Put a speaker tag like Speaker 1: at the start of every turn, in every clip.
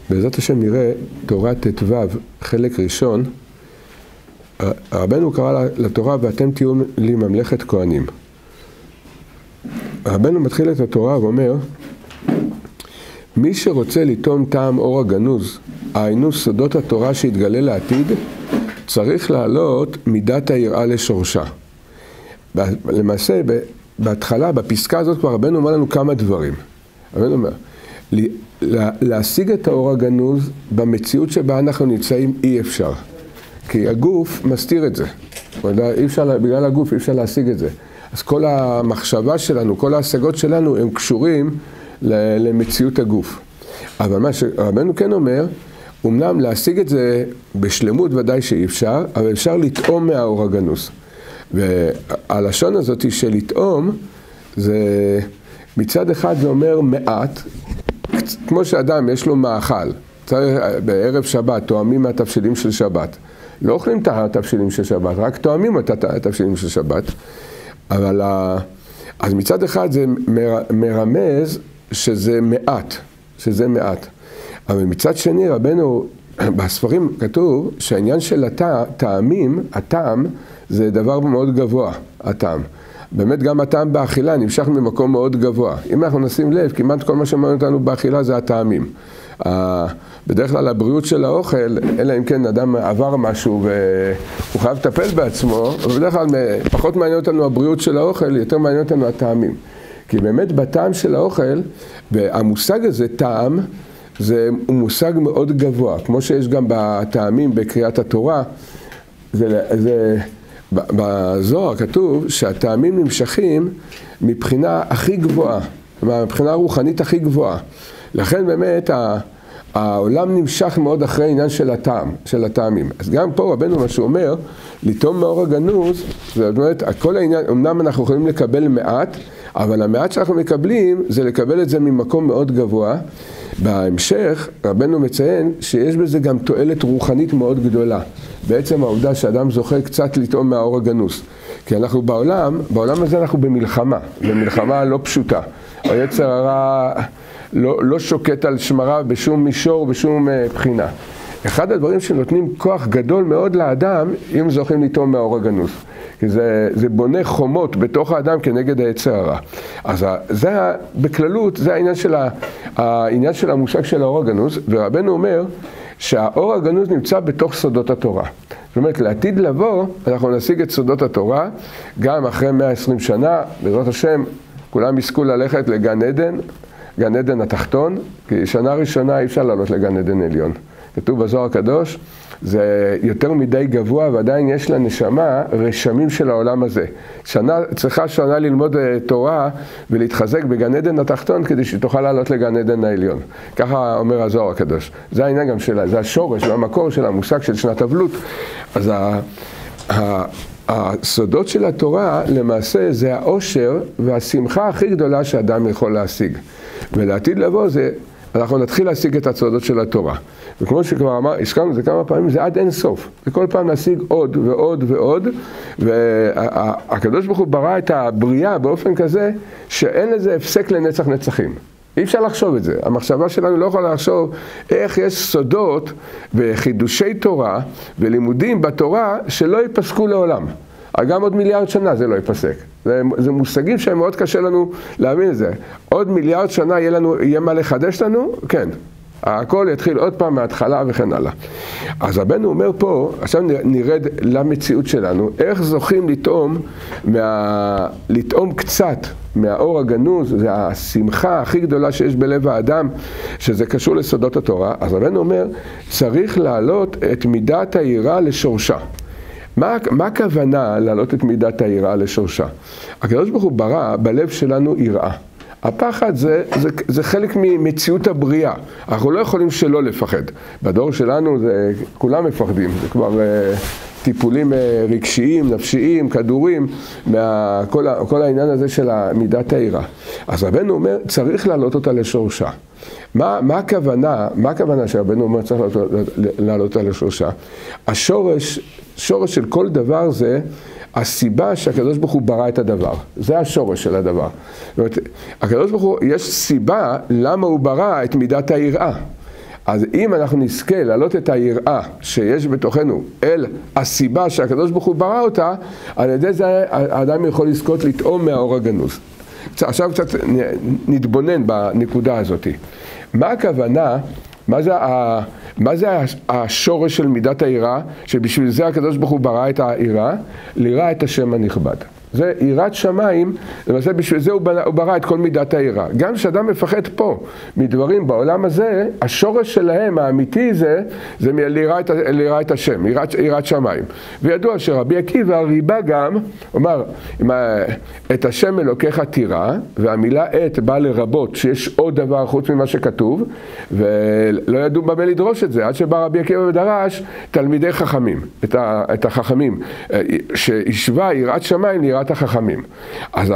Speaker 1: בעזרת השם נראה תורה ט"ו, חלק ראשון. רבנו קרא לתורה, ואתם תהיו לי ממלכת כהנים. רבנו מתחיל את התורה ואומר, מי שרוצה לטעום טעם אור הגנוז, היינו סודות התורה שהתגלה לעתיד, צריך לעלות מידת היראה לשורשה. למעשה, בהתחלה, בפסקה הזאת כבר רבנו אומר לנו כמה דברים. רבנו אומר, להשיג את האור הגנוז במציאות שבה אנחנו נמצאים אי אפשר. כי הגוף מסתיר את זה. אי אפשר, בגלל הגוף אי אפשר להשיג את זה. אז כל המחשבה שלנו, כל ההשגות שלנו הם קשורים למציאות הגוף. אבל מה שרבנו כן אומר, אמנם להשיג את זה בשלמות ודאי שאי אפשר, אבל אפשר לטעום מהאור הגנוז. והלשון הזאת של לטעום, זה מצד אחד זה אומר מעט, כמו שאדם יש לו מאכל, בערב שבת טועמים מהתבשילים של שבת. לא אוכלים את התבשילים של שבת, רק טועמים את התבשילים של שבת. אבל אז מצד אחד זה מרמז שזה מעט. אבל מצד שני רבנו, בספרים כתוב שהעניין של הטעמים, הטעם זה דבר מאוד גבוה, הטעם. באמת גם הטעם באכילה נמשך ממקום מאוד גבוה. אם אנחנו נשים לב, כמעט כל מה שמעניין אותנו באכילה זה הטעמים. בדרך כלל הבריאות של האוכל, אלא אם כן אדם עבר משהו והוא חייב לטפל בעצמו, אבל בדרך כלל פחות מעניין אותנו הבריאות של האוכל, יותר מעניין אותנו הטעמים. כי באמת בטעם של האוכל, והמושג הזה, טעם, זה מושג מאוד גבוה. כמו שיש גם בטעמים בקריאת התורה, בזוהר כתוב שהטעמים נמשכים מבחינה הכי גבוהה, מבחינה רוחנית הכי גבוהה. לכן באמת העולם נמשך מאוד אחרי העניין של הטעמים. אז גם פה רבנו מה שהוא אומר, לטעום מאור הגנוז, זאת אומרת, כל העניין, אמנם אנחנו יכולים לקבל מעט, אבל המעט שאנחנו מקבלים זה לקבל את זה ממקום מאוד גבוה. בהמשך רבנו מציין שיש בזה גם תועלת רוחנית מאוד גדולה. בעצם העובדה שאדם זוכה קצת לטעום מהאור הגנוז. כי אנחנו בעולם הזה אנחנו במלחמה לא פשוטה. היצר הרע לא שוקט על שמרה בשום מישור, בשום בחינה. אחד הדברים שנותנים כוח גדול מאוד לאדם, אם זוכים לטעום מהאור הגנוז. כי זה בונה חומות בתוך האדם כנגד היצר הרע. אז זה בכללות, זה העניין של המושג של האור הגנוז, ורבנו אומר שהאור הגנוז נמצא בתוך סודות התורה. זאת אומרת, לעתיד לבוא, אנחנו נשיג את סודות התורה, גם אחרי 120 שנה, בעזרת השם, כולם יזכו ללכת לגן עדן, גן עדן התחתון, כי שנה ראשונה אי אפשר לעלות לגן עדן עליון. כתוב בזוהר הקדוש, זה יותר מדי גבוה, ועדיין יש לנשמה רשמים של העולם הזה. צריכה שנה ללמוד תורה ולהתחזק בגן עדן התחתון, כדי שתוכל לעלות לגן עדן העליון. ככה אומר הזוהר הקדוש. זה העניין גם שלה, זה השורש והמקור של המושג של שנת אבלות. אז הסודות של התורה למעשה זה העושר והשמחה הכי גדולה שאדם יכול להשיג. ולעתיד לבוא אנחנו נתחיל להשיג את הסודות של התורה. וכמו שכבר הזכרנו את זה כמה פעמים, זה עד אין סוף. וכל פעם להשיג עוד ועוד ועוד, והקדוש ברוך הוא ברא את הבריאה באופן כזה, שאין לזה הפסק לנצח נצחים. אי אפשר לחשוב את זה. המחשבה שלנו לא יכולה לחשוב איך יש סודות וחידושי תורה ולימודים בתורה שלא ייפסקו לעולם. גם עוד מיליארד שנה זה לא ייפסק. זה מושגים שהם מאוד קשה לנו להבין את זה. עוד מיליארד שנה יהיה מה לחדש לנו? כן. הכל יתחיל עוד פעם מההתחלה וכן הלאה. אז רבנו אומר פה, עכשיו נרד למציאות שלנו, איך זוכים לטעום קצת מהאור הגנוז, זה השמחה הכי גדולה שיש בלב האדם, שזה קשור לסודות התורה. אז רבנו אומר, צריך להעלות את מידת היראה לשורשה. מה הכוונה להעלות את מידת היראה לשורשה? הקדוש ברוך הוא ברא בלב שלנו יראה. הפחד זה חלק ממציאות הבריאה. אנחנו לא יכולים שלא לפחד. בדור שלנו כולם מפחדים. זה כבר טיפולים רגשיים, נפשיים, כדורים, כל העניין הזה של מידת היראה. אז רבנו אומר, צריך להעלות אותה לשורשה. מה הכוונה שרבנו אומר צריך להעלות אותה לשורשה? שורש של כל דבר זה הסיבה שהקדוש ברוך הוא ברא את הדבר. זה השורש של הדבר. זאת אומרת, הקדוש ברוך הוא, יש סיבה למה הוא ברא את מידת היראה. אז אם אנחנו נזכה להעלות את היראה שיש בתוכנו אל הסיבה שהקדוש ברוך הוא ברא אותה, על ידי זה האדם יכול לזכות לטעום מהאור הגנוז. עכשיו קצת נתבונן בנקודה הזאת. מה הכוונה? מה זה השורש של מידת היראה? שבשביל זה הקדוש ברוך הוא ברא את היראה, ליראה את השם הנכבד. זה יראת שמיים, למעשה בשביל זה הוא ברא את כל מידת היראה. גם כשאדם מפחד פה מדברים בעולם הזה, השורש שלהם האמיתי זה ליראה את השם, יראת שמיים. וידוע שרבי עקיבא ריבה גם, אומר, את השם אלוקיך תירא, והמילה את באה לרבות שיש עוד דבר חוץ ממה שכתוב, ולא ידעו במה לדרוש את זה, עד שבא רבי עקיבא ודרש תלמידי חכמים, את החכמים, שהשווה יראת שמיים ליראת החכמים. אז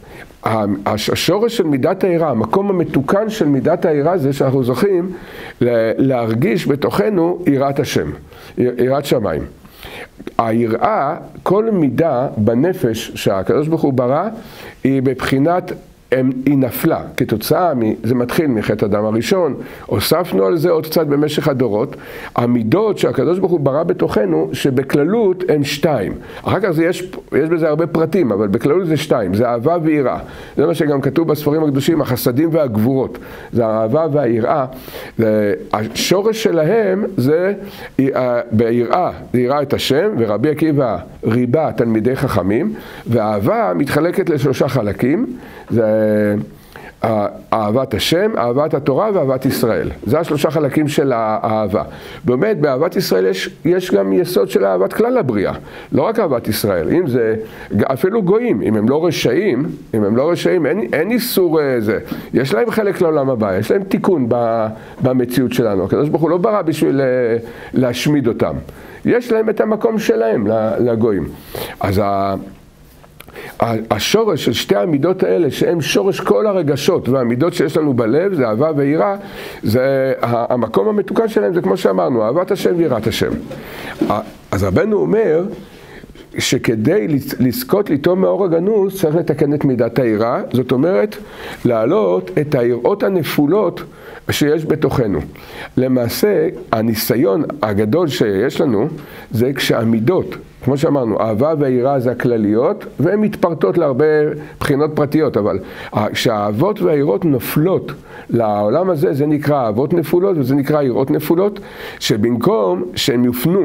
Speaker 1: השורש של מידת היראה, המקום המתוקן של מידת היראה זה שאנחנו זוכים להרגיש בתוכנו יראת השם, יראת שמיים. היראה, כל מידה בנפש שהקדוש ברוך הוא ברא, היא בבחינת היא נפלה, כתוצאה, זה מתחיל מחטא אדם הראשון, הוספנו על זה עוד קצת במשך הדורות, המידות שהקדוש ברוך הוא ברא בתוכנו, שבכללות הם 2. אחר כך יש בזה הרבה פרטים, אבל בכללות זה 2, זה אהבה ויראה. זה מה שגם כתוב בספרים הקדושים, החסדים והגבורות, זה האהבה והיראה. השורש שלהם זה ביראה, זה יראה את השם, ורבי עקיבא ריבה תלמידי חכמים, והאהבה מתחלקת ל3 חלקים, זה אהבת השם, אהבת התורה ואהבת ישראל. זה 3 חלקים של האהבה. באמת, באהבת ישראל יש גם יסוד של אהבת כלל הבריאה. לא רק אהבת ישראל. אם זה, אפילו גויים, אם הם לא רשעים, אין איסור זה. יש להם חלק לעולם הבא, יש להם תיקון במציאות שלנו. הקדוש ברוך הוא לא ברא בשביל להשמיד אותם. יש להם את המקום שלהם לגויים. אז השורש של 2 המידות האלה, שהם שורש כל הרגשות והמידות שיש לנו בלב, זה אהבה ויראה, זה המקום המתוקן שלהם, זה כמו שאמרנו, אהבת השם ויראת השם. אז רבנו אומר שכדי לזכות לטעום מהאור הגנוז צריך לתקן את מידת היראה, זאת אומרת להעלות את היראות הנפולות שיש בתוכנו. למעשה הניסיון הגדול שיש לנו זה כשהמידות, כמו שאמרנו, אהבה והיראה זה הכלליות, והן מתפרטות להרבה בחינות פרטיות, אבל כשהאהבות והיראות נופלות לעולם הזה, זה נקרא אהבות נפולות, וזה נקרא יראות נפולות, שבמקום שהם יופנו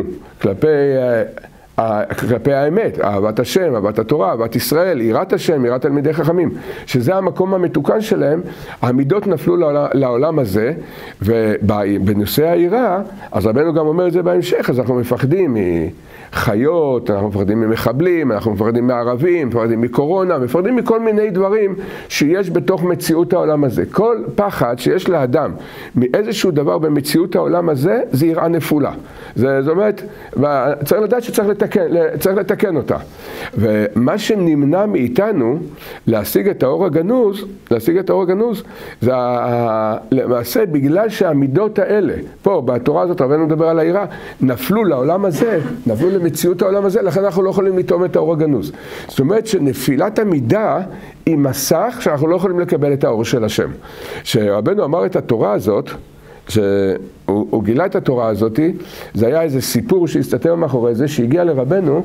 Speaker 1: כלפי האמת, אהבת השם, אהבת התורה, אהבת ישראל, יראת השם, יראת תלמידי חכמים, שזה המקום המתוקן שלהם, המידות נפלו לעולם הזה, ובנושא היראה, אז רבנו גם אומר את זה בהמשך, אז אנחנו מפחדים מחיות, אנחנו מפחדים ממחבלים, אנחנו מפחדים מערבים, מפחדים מקורונה, מפחדים מכל מיני דברים שיש בתוך מציאות העולם הזה. כל פחד שיש לאדם מאיזשהו דבר במציאות העולם הזה, זה יראה נפולה. זאת אומרת, צריך לדעת שצריך לתקן אותה. ומה שנמנע מאיתנו להשיג את האור הגנוז, זה למעשה בגלל שהמידות האלה, פה בתורה הזאת רבנו מדבר על היראה, נפלו לעולם הזה, נפלו למציאות העולם הזה, לכן אנחנו לא יכולים לטעום את האור הגנוז. זאת אומרת שנפילת המידה היא מסך שאנחנו לא יכולים לקבל את האור של השם. שרבנו אמר את התורה הזאת, שהוא גילה את התורה הזאת, זה היה איזה סיפור שהסתתר מאחורי זה, שהגיע לרבנו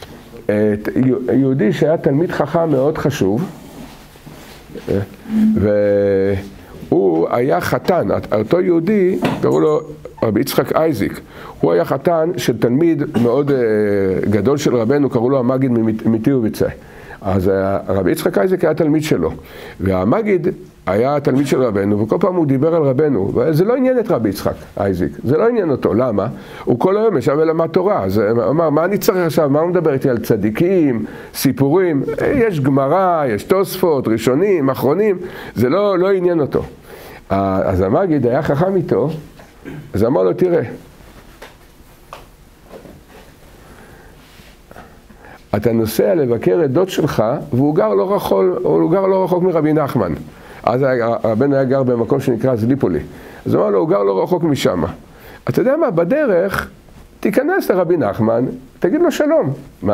Speaker 1: יהודי שהיה תלמיד חכם מאוד חשוב, והוא היה חתן, אותו יהודי, קראו לו רבי יצחק אייזיק, הוא היה חתן של תלמיד מאוד גדול של רבנו, קראו לו המגיד מטירוביצה. אז רבי יצחק אייזיק היה תלמיד שלו, והמגיד היה תלמיד של רבנו, וכל פעם הוא דיבר על רבנו, וזה לא עניין את רבי יצחק אייזיק, זה לא עניין אותו, למה? הוא כל היום ישב ולמד תורה, אז הוא אמר, מה אני צריך עכשיו, מה הוא מדבר איתי על צדיקים, סיפורים, יש גמרא, יש תוספות, ראשונים, אחרונים, זה לא עניין אותו. אז המגיד היה חכם איתו, אז אמר לו, תראה, אתה נוסע לבקר את דוד שלך, והוא גר לא רחוק מרבי נחמן. אז הרבן היה גר במקום שנקרא זליפולי. אז הוא אמר לו, הוא גר לא רחוק משם. אתה יודע מה, בדרך, תיכנס לרבי נחמן, תגיד לו שלום.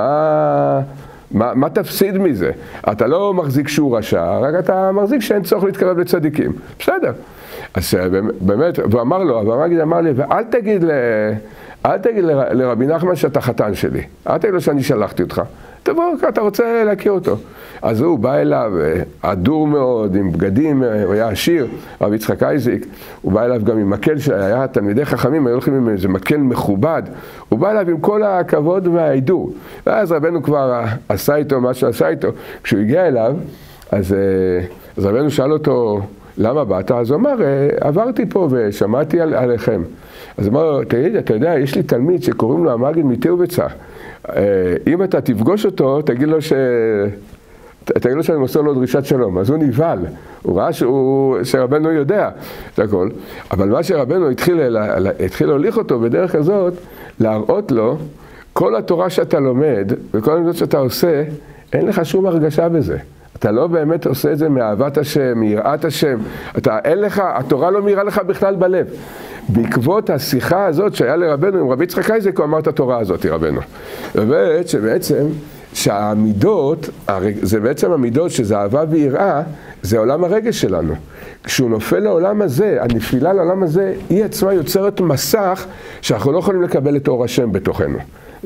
Speaker 1: מה תפסיד מזה? אתה לא מחזיק שהוא רשע, רק אתה מחזיק שאין צורך להתקרב לצדיקים. בסדר. אז באמת, והוא אמר לו, אבל אמר לי, ואל תגיד לרבי נחמן שאתה חתן שלי, אל תגיד לו שאני שלחתי אותך, תבוא, אתה רוצה להכיר אותו. אז הוא בא אליו, אדור מאוד, עם בגדים, הוא היה עשיר, רבי יצחק אייזיק, הוא בא אליו גם עם מקל שהיה תלמידי חכמים, היו הולכים עם איזה מקל מכובד, הוא בא אליו עם כל הכבוד וההידור, ואז רבנו כבר עשה איתו מה שעשה איתו. כשהוא הגיע אליו, אז רבנו שאל אותו, למה באת? אז הוא אמר, עברתי פה ושמעתי עליכם. אז הוא אמר, תגיד, אתה יודע, יש לי תלמיד שקוראים לו המגיד מתירבצה. אם אתה תפגוש אותו, תגיד לו שאני מוסר לו דרישת שלום. אז הוא נבהל, הוא ראה שרבנו יודע את הכל. אבל מה שרבנו התחיל להוליך אותו בדרך הזאת, להראות לו, כל התורה שאתה לומד וכל הדברים שאתה עושה, אין לך שום הרגשה בזה. אתה לא באמת עושה את זה מאהבת השם, מיראת השם. אין לך, התורה לא מאירה לך בכלל בלב. בעקבות השיחה הזאת שהיה לרבנו עם רבי יצחק אייזיק, הוא אמר את התורה הזאת, רבנו. ובעצם שהעמידות, זה בעצם עמידות שזה אהבה ויראה, זה עולם הרגש שלנו. כשהוא נופל לעולם הזה, הנפילה לעולם הזה, היא עצמה יוצרת מסך שאנחנו לא יכולים לקבל את אור השם בתוכנו.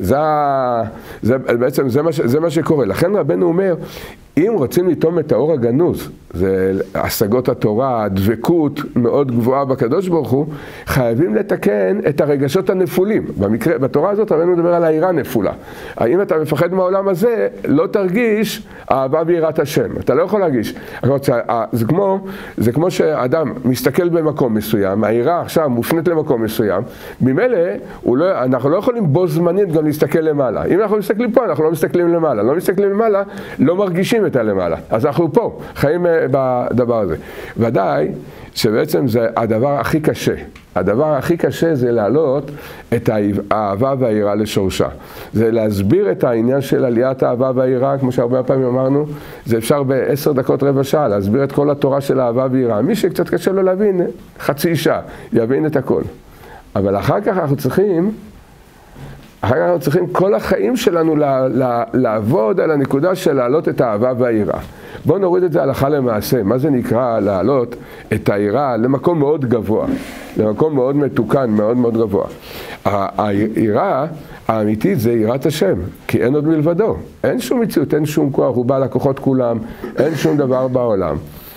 Speaker 1: בעצם זה מה שקורה. לכן רבנו אומר, אם רוצים לטעום את האור הגנוז, זה השגות התורה, הדבקות מאוד גבוהה בקדוש ברוך הוא, חייבים לתקן את הרגשות הנפולים. בתורה הזאת רבנו מדבר על העירה נפולה. אם אתה מפחד מהעולם הזה, לא תרגיש אהבה ויראת השם. אתה לא יכול להרגיש. זה כמו שאדם מסתכל במקום מסוים, העירה עכשיו מופנית למקום מסוים, ממילא אנחנו לא יכולים בו זמנית גם להסתכל למעלה. אם אנחנו מסתכלים פה, אנחנו לא מסתכלים למעלה. לא מסתכלים למעלה, לא מרגישים את הלמעלה. אז אנחנו פה, חיים בדבר הזה. ודאי שבעצם זה הדבר הכי קשה. הדבר הכי קשה זה להעלות את האהבה והיראה לשורשה. זה להסביר את העניין של עליית האהבה והיראה, כמו שהרבה פעמים אמרנו, זה אפשר ב10 דקות רבע שעה, להסביר את כל התורה של האהבה והיראה. מי שקצת קשה לו להבין, חצי שעה, יבין את הכל. אבל אחר כך אנחנו צריכים כל החיים שלנו לעבוד על הנקודה של להעלות את האהבה והיראה. בואו נוריד את זה הלכה למעשה. מה זה נקרא להעלות את היראה למקום מאוד גבוה, למקום מאוד מתוקן, מאוד מאוד גבוה. היראה האמיתית זה יראת השם, כי אין עוד מלבדו. אין שום מציאות, אין שום כוח, הוא בא לקוחות כולם, אין שום דבר בעולם.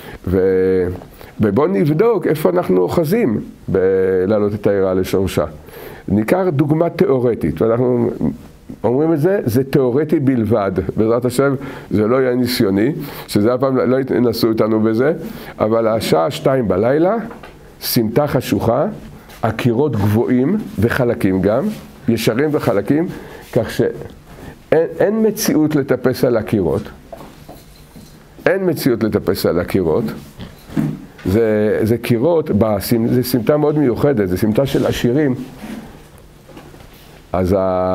Speaker 1: ובואו נבדוק איפה אנחנו אוחזים בלהעלות את היראה לשורשה. ניקח דוגמה תיאורטית, ואנחנו אומרים את זה, זה תיאורטי בלבד, בעזרת השם זה לא יהיה ניסיוני, שזה הפעם לא ינסו אותנו בזה, אבל השעה 2 בלילה, סמטה חשוכה, הקירות גבוהים וחלקים גם, ישרים וחלקים, כך שאין מציאות לטפס על הקירות, אין מציאות לטפס על הקירות, זה קירות, זה סמטה מאוד מיוחדת, זה סמטה של עשירים, אז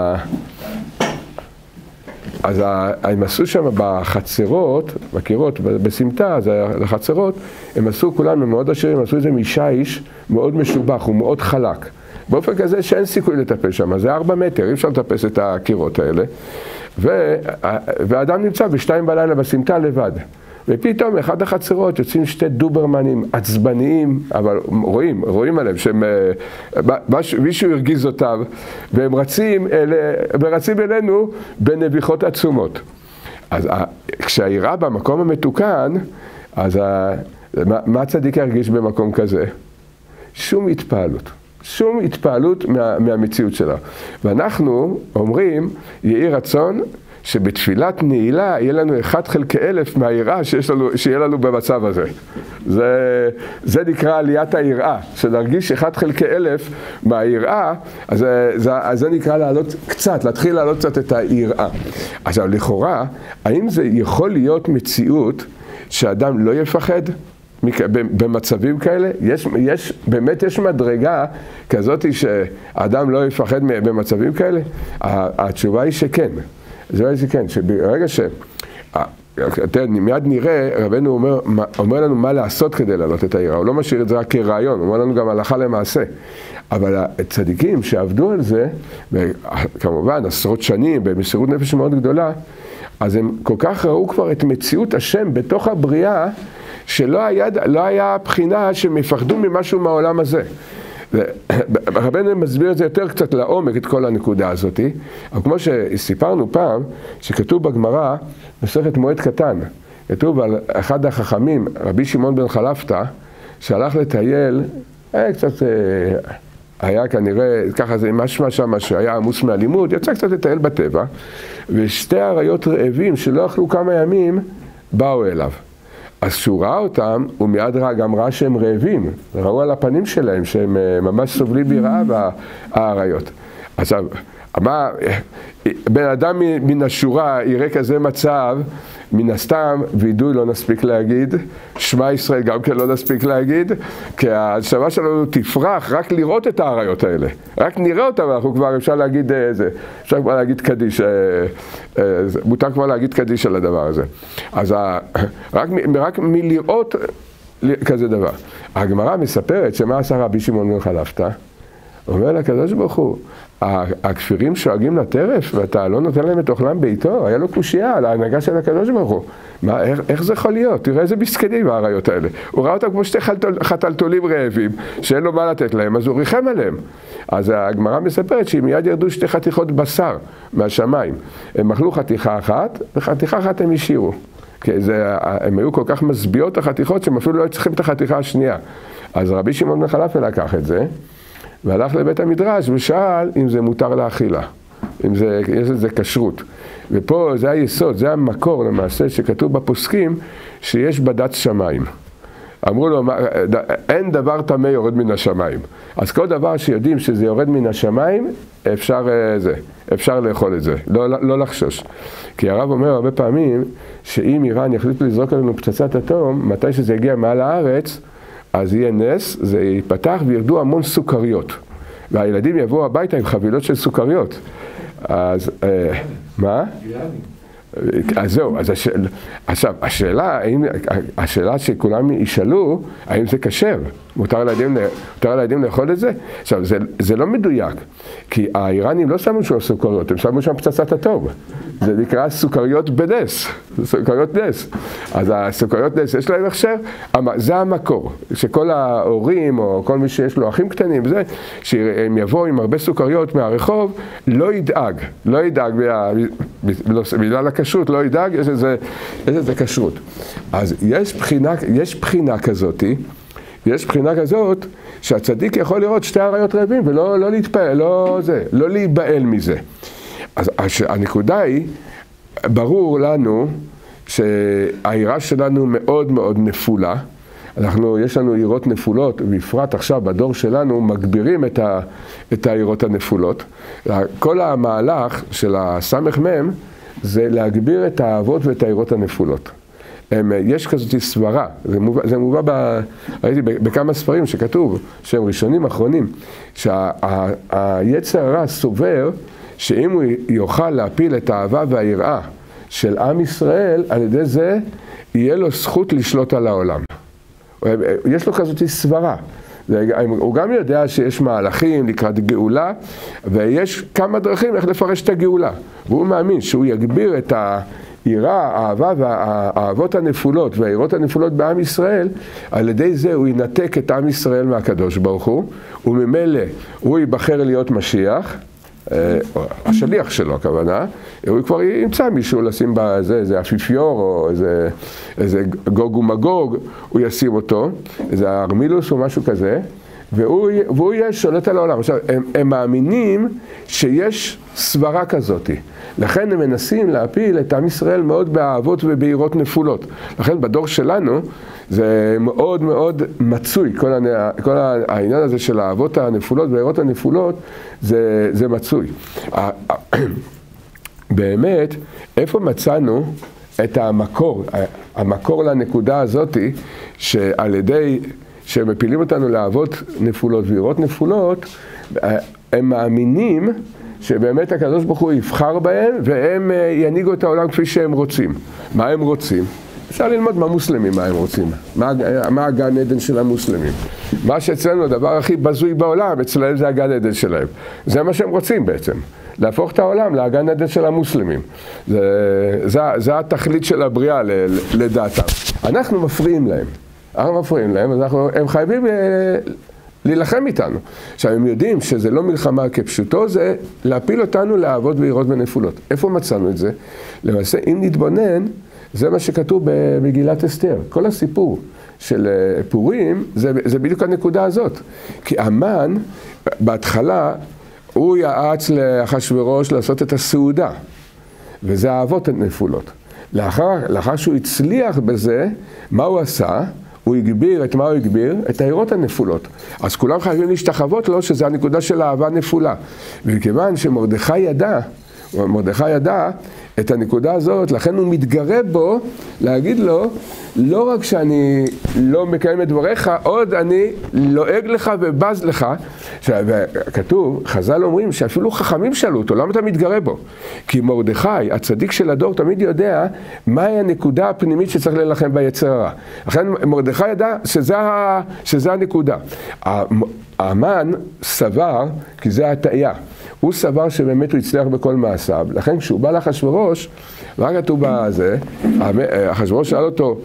Speaker 1: הם עשו שם בחצרות, בקירות, בסמטה, אז לחצרות, הם עשו כולם, הם מאוד עשירים, הם עשו את זה משיש מאוד משובח, הוא מאוד חלק. באופן כזה שאין סיכוי לטפס שם, זה 4 מטר, אי אפשר לטפס את הקירות האלה. והאדם נמצא ב2 בלילה בסמטה לבד. ופתאום אחד החצרות יוצאים 2 דוברמנים עצבניים, אבל רואים עליהם שמישהו הרגיז אותם, והם רצים אלינו בנביחות עצומות. אז כשהיראה במקום המתוקן, אז מה הצדיק ירגיש במקום כזה? שום התפעלות מהמציאות שלה. ואנחנו אומרים, יהי רצון, שבתפילת נעילה יהיה לנו 1/1000 מהיראה שיהיה לנו במצב הזה. זה נקרא עליית היראה, שנרגיש 1/1000 מהיראה, אז זה נקרא להתחיל לעלות קצת את היראה. עכשיו, לכאורה, האם זה יכול להיות מציאות שאדם לא יפחד במצבים כאלה? באמת יש מדרגה כזאת שאדם לא יפחד במצבים כאלה? התשובה היא שכן. זה כן, שברגע מיד נראה, רבנו אומר לנו מה לעשות כדי להעלות את היראה. הוא לא משאיר את זה רק כרעיון, הוא אומר לנו גם הלכה למעשה. אבל הצדיקים שעבדו על זה, כמובן עשרות שנים, במסירות נפש מאוד גדולה, אז הם כל כך ראו כבר את מציאות השם בתוך הבריאה, שלא היה בחינה שהם יפחדו ממשהו מהעולם הזה. רבנו מסביר את זה יותר קצת לעומק, את כל הנקודה הזאת, אבל כמו שסיפרנו פעם, שכתוב בגמרא, מסכת מועד קטן, כתוב על אחד החכמים, רבי שמעון בן חלפתא, שהלך לטייל, היה כנראה, ככה זה משמע שם שהיה עמוס מהלימוד, יצא קצת לטייל בטבע, ושתי אריות רעבים שלא אכלו כמה ימים, באו אליו. אז כשהוא ראה אותם, הוא מיד ראה שהם רעבים, ראו על הפנים שלהם שהם ממש סובלים ברעב האריות. עכשיו, מה, בן אדם מן השורה יראה כזה מצב, מן הסתם וידוי לא נספיק להגיד, שמע ישראל גם כן לא נספיק להגיד, כי ההשמה שלנו תפרח רק לראות את האריות האלה, רק נראה אותם, אנחנו כבר אפשר להגיד אפשר כבר להגיד קדיש, מותר כבר להגיד קדיש על הדבר הזה. אז רק מלראות כזה דבר. הגמרא מספרת שמה עשה רבי שמעון בן חלפתא? אומר לקדוש ברוך הוא, הכפירים שואגים לטרף ואתה לא נותן להם את אוכלם ביתו, היה לו קושייה על ההנהגה של הקדוש ברוך הוא. איך זה יכול להיות? תראה איזה מסכנים האריות האלה. הוא ראה אותם כמו שתי חתלתולים רעבים, שאין לו מה לתת להם, אז הוא ריחם עליהם. אז הגמרא מספרת שמיד ירדו שתי חתיכות בשר מהשמיים. הם אכלו חתיכה אחת, וחתיכה אחת הם השאירו. הם היו כל כך מסביעות החתיכות, שהם אפילו לא צריכים את החתיכה השנייה. אז רבי שמעון בן חלפתא לקח את זה, והלך לבית המדרש ושאל אם זה מותר לאכילה, אם יש לזה כשרות. ופה זה היסוד, זה המקור למעשה שכתוב בפוסקים שיש בד"ץ שמיים. אמרו לו, אין דבר טמא יורד מן השמיים. אז כל דבר שיודעים שזה יורד מן השמיים, אפשר לאכול את זה, לא לחשוש. כי הרב אומר הרבה פעמים שאם איראן יחליט לזרוק עלינו פצצת אטום, מתי שזה יגיע מעל הארץ, אז יהיה נס, זה ייפתח וירדו המון סוכריות. והילדים יבואו הביתה עם חבילות של סוכריות. אז, מה? אז זהו, אז עכשיו, השאלה שכולם ישאלו, האם זה כשר? מותר לילדים לאכול את זה? עכשיו, זה לא מדויק, כי האיראנים לא שמו שם סוכריות, הם שמו שם פצצת אטום. זה נקרא סוכריות בנס, סוכריות נס. אז הסוכריות נס, יש להם הכשר? זה המקור, שכל ההורים או כל מי שיש לו אחים קטנים, זה, שהם יבואו עם הרבה סוכריות מהרחוב, לא ידאג בגלל הכשרות, לא ידאג, יש איזה כשרות. אז יש בחינה כזאת, שהצדיק יכול לראות שתי אריות רעבים ולא להתפעל, לא להיבעל מזה. אז הנקודה היא, ברור לנו שהעירה שלנו מאוד מאוד נפולה. יש לנו עירות נפולות, ובפרט עכשיו בדור שלנו מגבירים את העירות הנפולות. כל המהלך של הסמ"ם זה להגביר את האהבות ואת העירות הנפולות. יש כזאת סברה, זה מובא ראיתי בכמה ספרים שכתוב, שהם ראשונים אחרונים, שהיצר הרע סובר שאם הוא יוכל להפיל את האהבה והיראה של עם ישראל, על ידי זה יהיה לו זכות לשלוט על העולם. יש לו כזאת סברה. הוא גם יודע שיש מהלכים לקראת גאולה, ויש כמה דרכים איך לפרש את הגאולה. והוא מאמין שהוא יגביר את היראה, האהבה והאהבות הנפולות והיראות הנפולות בעם ישראל, על ידי זה הוא ינתק את עם ישראל מהקדוש ברוך הוא, וממילא הוא ייבחר להיות משיח, השליח שלו הכוונה, הוא כבר ימצא מישהו לשים איזה אפיפיור או איזה גוג ומגוג, הוא ישים אותו, איזה ארמילוס או משהו כזה, והוא יהיה שולט על העולם. עכשיו, הם מאמינים שיש סברה כזאת, לכן הם מנסים להפיל את עם ישראל מאוד באהבות ובעירות נפולות. לכן בדור שלנו זה מאוד מאוד מצוי, כל העניין הזה של האהבות הנפולות והעירות הנפולות, זה מצוי. באמת, איפה מצאנו את המקור לנקודה הזאת, שעל ידי שמפילים אותנו לאהבות נפולות ועירות נפולות, הם מאמינים שבאמת הקדוש ברוך הוא יבחר בהם, והם ינהיגו את העולם כפי שהם רוצים. מה הם רוצים? אפשר ללמוד מהמוסלמים מה הם רוצים, מה הגן עדן של המוסלמים. מה שאצלנו הדבר הכי בזוי בעולם, אצלהם זה הגן עדן שלהם. זה מה שהם רוצים בעצם, להפוך את העולם לגן עדן של המוסלמים. זה התכלית של הבריאה לדעתם. אנחנו מפריעים להם, אז הם חייבים להילחם איתנו. עכשיו, הם יודעים שזה לא מלחמה כפשוטו, זה להפיל אותנו לאהבות ויראות ונפולות. איפה מצאנו את זה? למעשה, אם נתבונן, זה מה שכתוב במגילת אסתר. כל הסיפור של פורים, זה בדיוק הנקודה הזאת. כי המן, בהתחלה, הוא יעץ לאחשוורוש לעשות את הסעודה, וזה אהבות הנפולות. לאחר שהוא הצליח בזה, מה הוא עשה? הוא הגביר, את מה הוא הגביר? את העירות הנפולות. אז כולם חייבים להשתחוות לו שזה הנקודה של האהבה נפולה. וכיוון שמרדכי ידע את הנקודה הזאת, לכן הוא מתגרה בו להגיד לו, לא רק שאני לא מקיים את דבריך, עוד אני לועג לך ובז לך. כתוב, חז"ל אומרים שאפילו חכמים שאלו אותו, למה אתה מתגרה בו? כי מרדכי, הצדיק של הדור, תמיד יודע מהי הנקודה הפנימית שצריך להילחם ביצר הרע. לכן מרדכי ידע שזה הנקודה. המן סבר, כי זה הטעיה, הוא סבר שבאמת הוא הצליח בכל מעשיו, לכן כשהוא בא לאחשוורוש, מה כתוב בזה? אחשוורוש שאל אותו,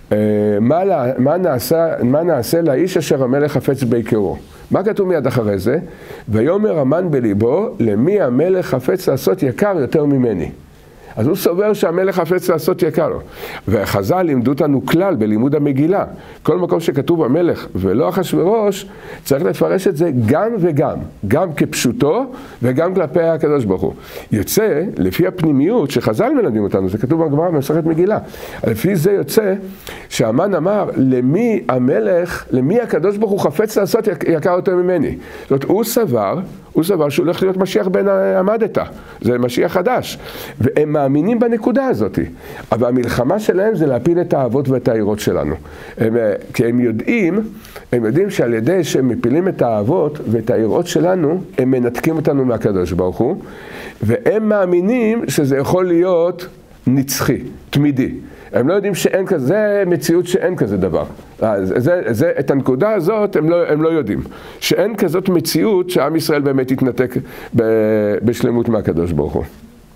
Speaker 1: מה נעשה לאיש אשר המלך חפץ ביקרו? מה כתוב מיד אחרי זה? ויאמר המן בליבו, למי המלך חפץ לעשות יקר יותר ממני? אז הוא סובר שהמלך חפץ לעשות יקר לו. וחז"ל לימדו אותנו כלל בלימוד המגילה. כל מקום שכתוב המלך ולא אחשוורוש, צריך לפרש את זה גם וגם. גם כפשוטו וגם כלפי הקדוש ברוך הוא. יוצא, לפי הפנימיות שחז"ל מלמדים אותנו, זה כתוב בגמרא במסכת מגילה. לפי זה יוצא שהמן אמר, למי הקדוש ברוך הוא חפץ לעשות יקר יותר ממני? זאת אומרת, הוא סבר שהוא הולך להיות משיח בן עמדת. זה משיח חדש. והם מאמינים בנקודה הזאת. אבל המלחמה שלהם זה להפיל את האהבות ואת העירות שלנו. כי הם יודעים שעל ידי שהם מפילים את האהבות ואת העירות שלנו, הם מנתקים אותנו מהקדוש ברוך הוא. והם מאמינים שזה יכול להיות נצחי, תמידי. הם לא יודעים שאין כזה, זה מציאות שאין כזה דבר. את הנקודה הזאת הם לא יודעים. שאין כזאת מציאות שעם ישראל באמת יתנתק בשלמות מהקדוש ברוך הוא.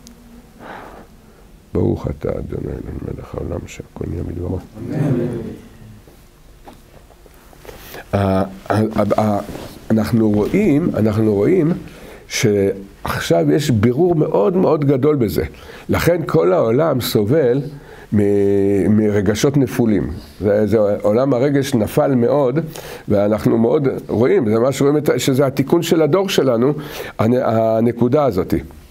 Speaker 1: ברוך אתה אדוני מלך העולם שהכל נהיה מדברו. אנחנו רואים שעכשיו יש בירור מאוד מאוד גדול בזה. לכן כל העולם סובל מרגשות נפולים. זה עולם הרגש נפל מאוד, ואנחנו מאוד רואים, זה ממש רואים שזה התיקון של הדור שלנו, הנקודה הזאת.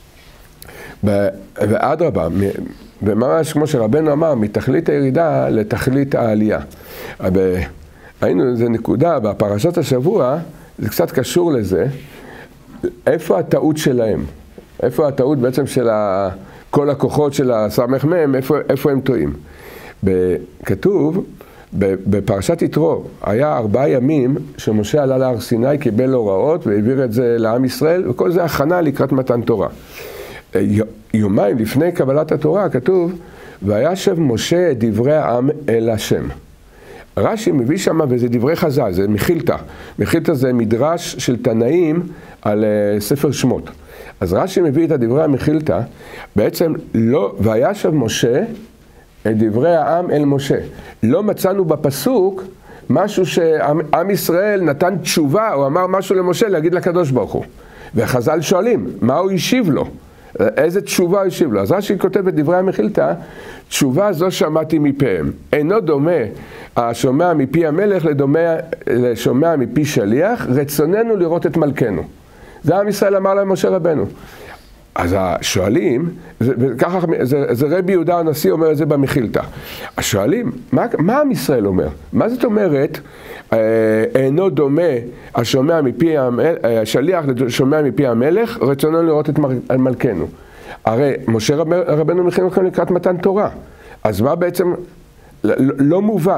Speaker 1: ואדרבה, וממש כמו שרבנו אמר, מתכלית הירידה לתכלית העלייה. היינו, זה נקודה, בפרשת השבוע, זה קצת קשור לזה, איפה הטעות שלהם? איפה הטעות בעצם של כל הכוחות של הסמך מהם, איפה הם טועים? כתוב, בפרשת יתרו, היה 4 ימים שמשה עלה להר סיני, קיבל הוראות והעביר את זה לעם ישראל, וכל זה הכנה לקראת מתן תורה. יומיים לפני קבלת התורה כתוב, וישב משה את דברי העם אל השם. רש"י מביא שם, וזה דברי חז"ל, זה מחילתא. מחילתא זה מדרש של תנאים על ספר שמות. אז רש"י מביא את הדברי המחילתא, בעצם לא, וישב משה את דברי העם אל משה. לא מצאנו בפסוק משהו שעם ישראל נתן תשובה, או אמר משהו למשה להגיד לקדוש ברוך הוא. וחז"ל שואלים, מה הוא השיב לו? איזה תשובה הוא השיב לו? אז רש"י כותב את דברי המחילתא, תשובה זו שמעתי מפיהם. אינו דומה השומע מפי המלך לשומע מפי שליח, רצוננו לראות את מלכנו. זה עם ישראל אמר להם משה רבנו. אז השואלים, וככה, זה רבי יהודה הנשיא אומר את זה במחילתא. השואלים, מה עם ישראל אומר? מה זאת אומרת, אינו דומה השומע מפי השליח לשומע מפי המלך, רצוננו לראות את מלכנו. הרי משה רבנו מכין אתכם לקראת מתן תורה. אז מה בעצם, לא מובן,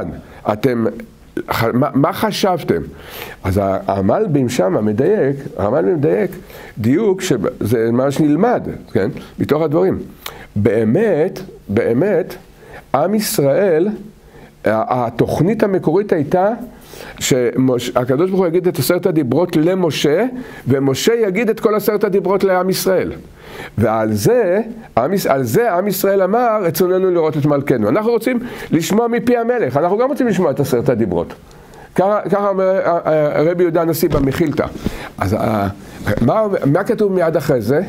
Speaker 1: מה חשבתם? אז המלבים שם מדייק דיוק שזה מה שנלמד, כן? מתוך הדברים. באמת, עם ישראל, התוכנית המקורית הייתה שהקדוש ברוך הוא יגיד את 10 הדיברות למשה, ומשה יגיד את כל 10 הדיברות לעם ישראל. ועל זה, עם ישראל אמר, רצוננו לראות את מלכנו. אנחנו רוצים לשמוע מפי המלך, אנחנו גם רוצים לשמוע את 10 הדיברות. ככה אומר רבי יהודה הנשיא במחילתא. אז מה כתוב מיד אחרי זה?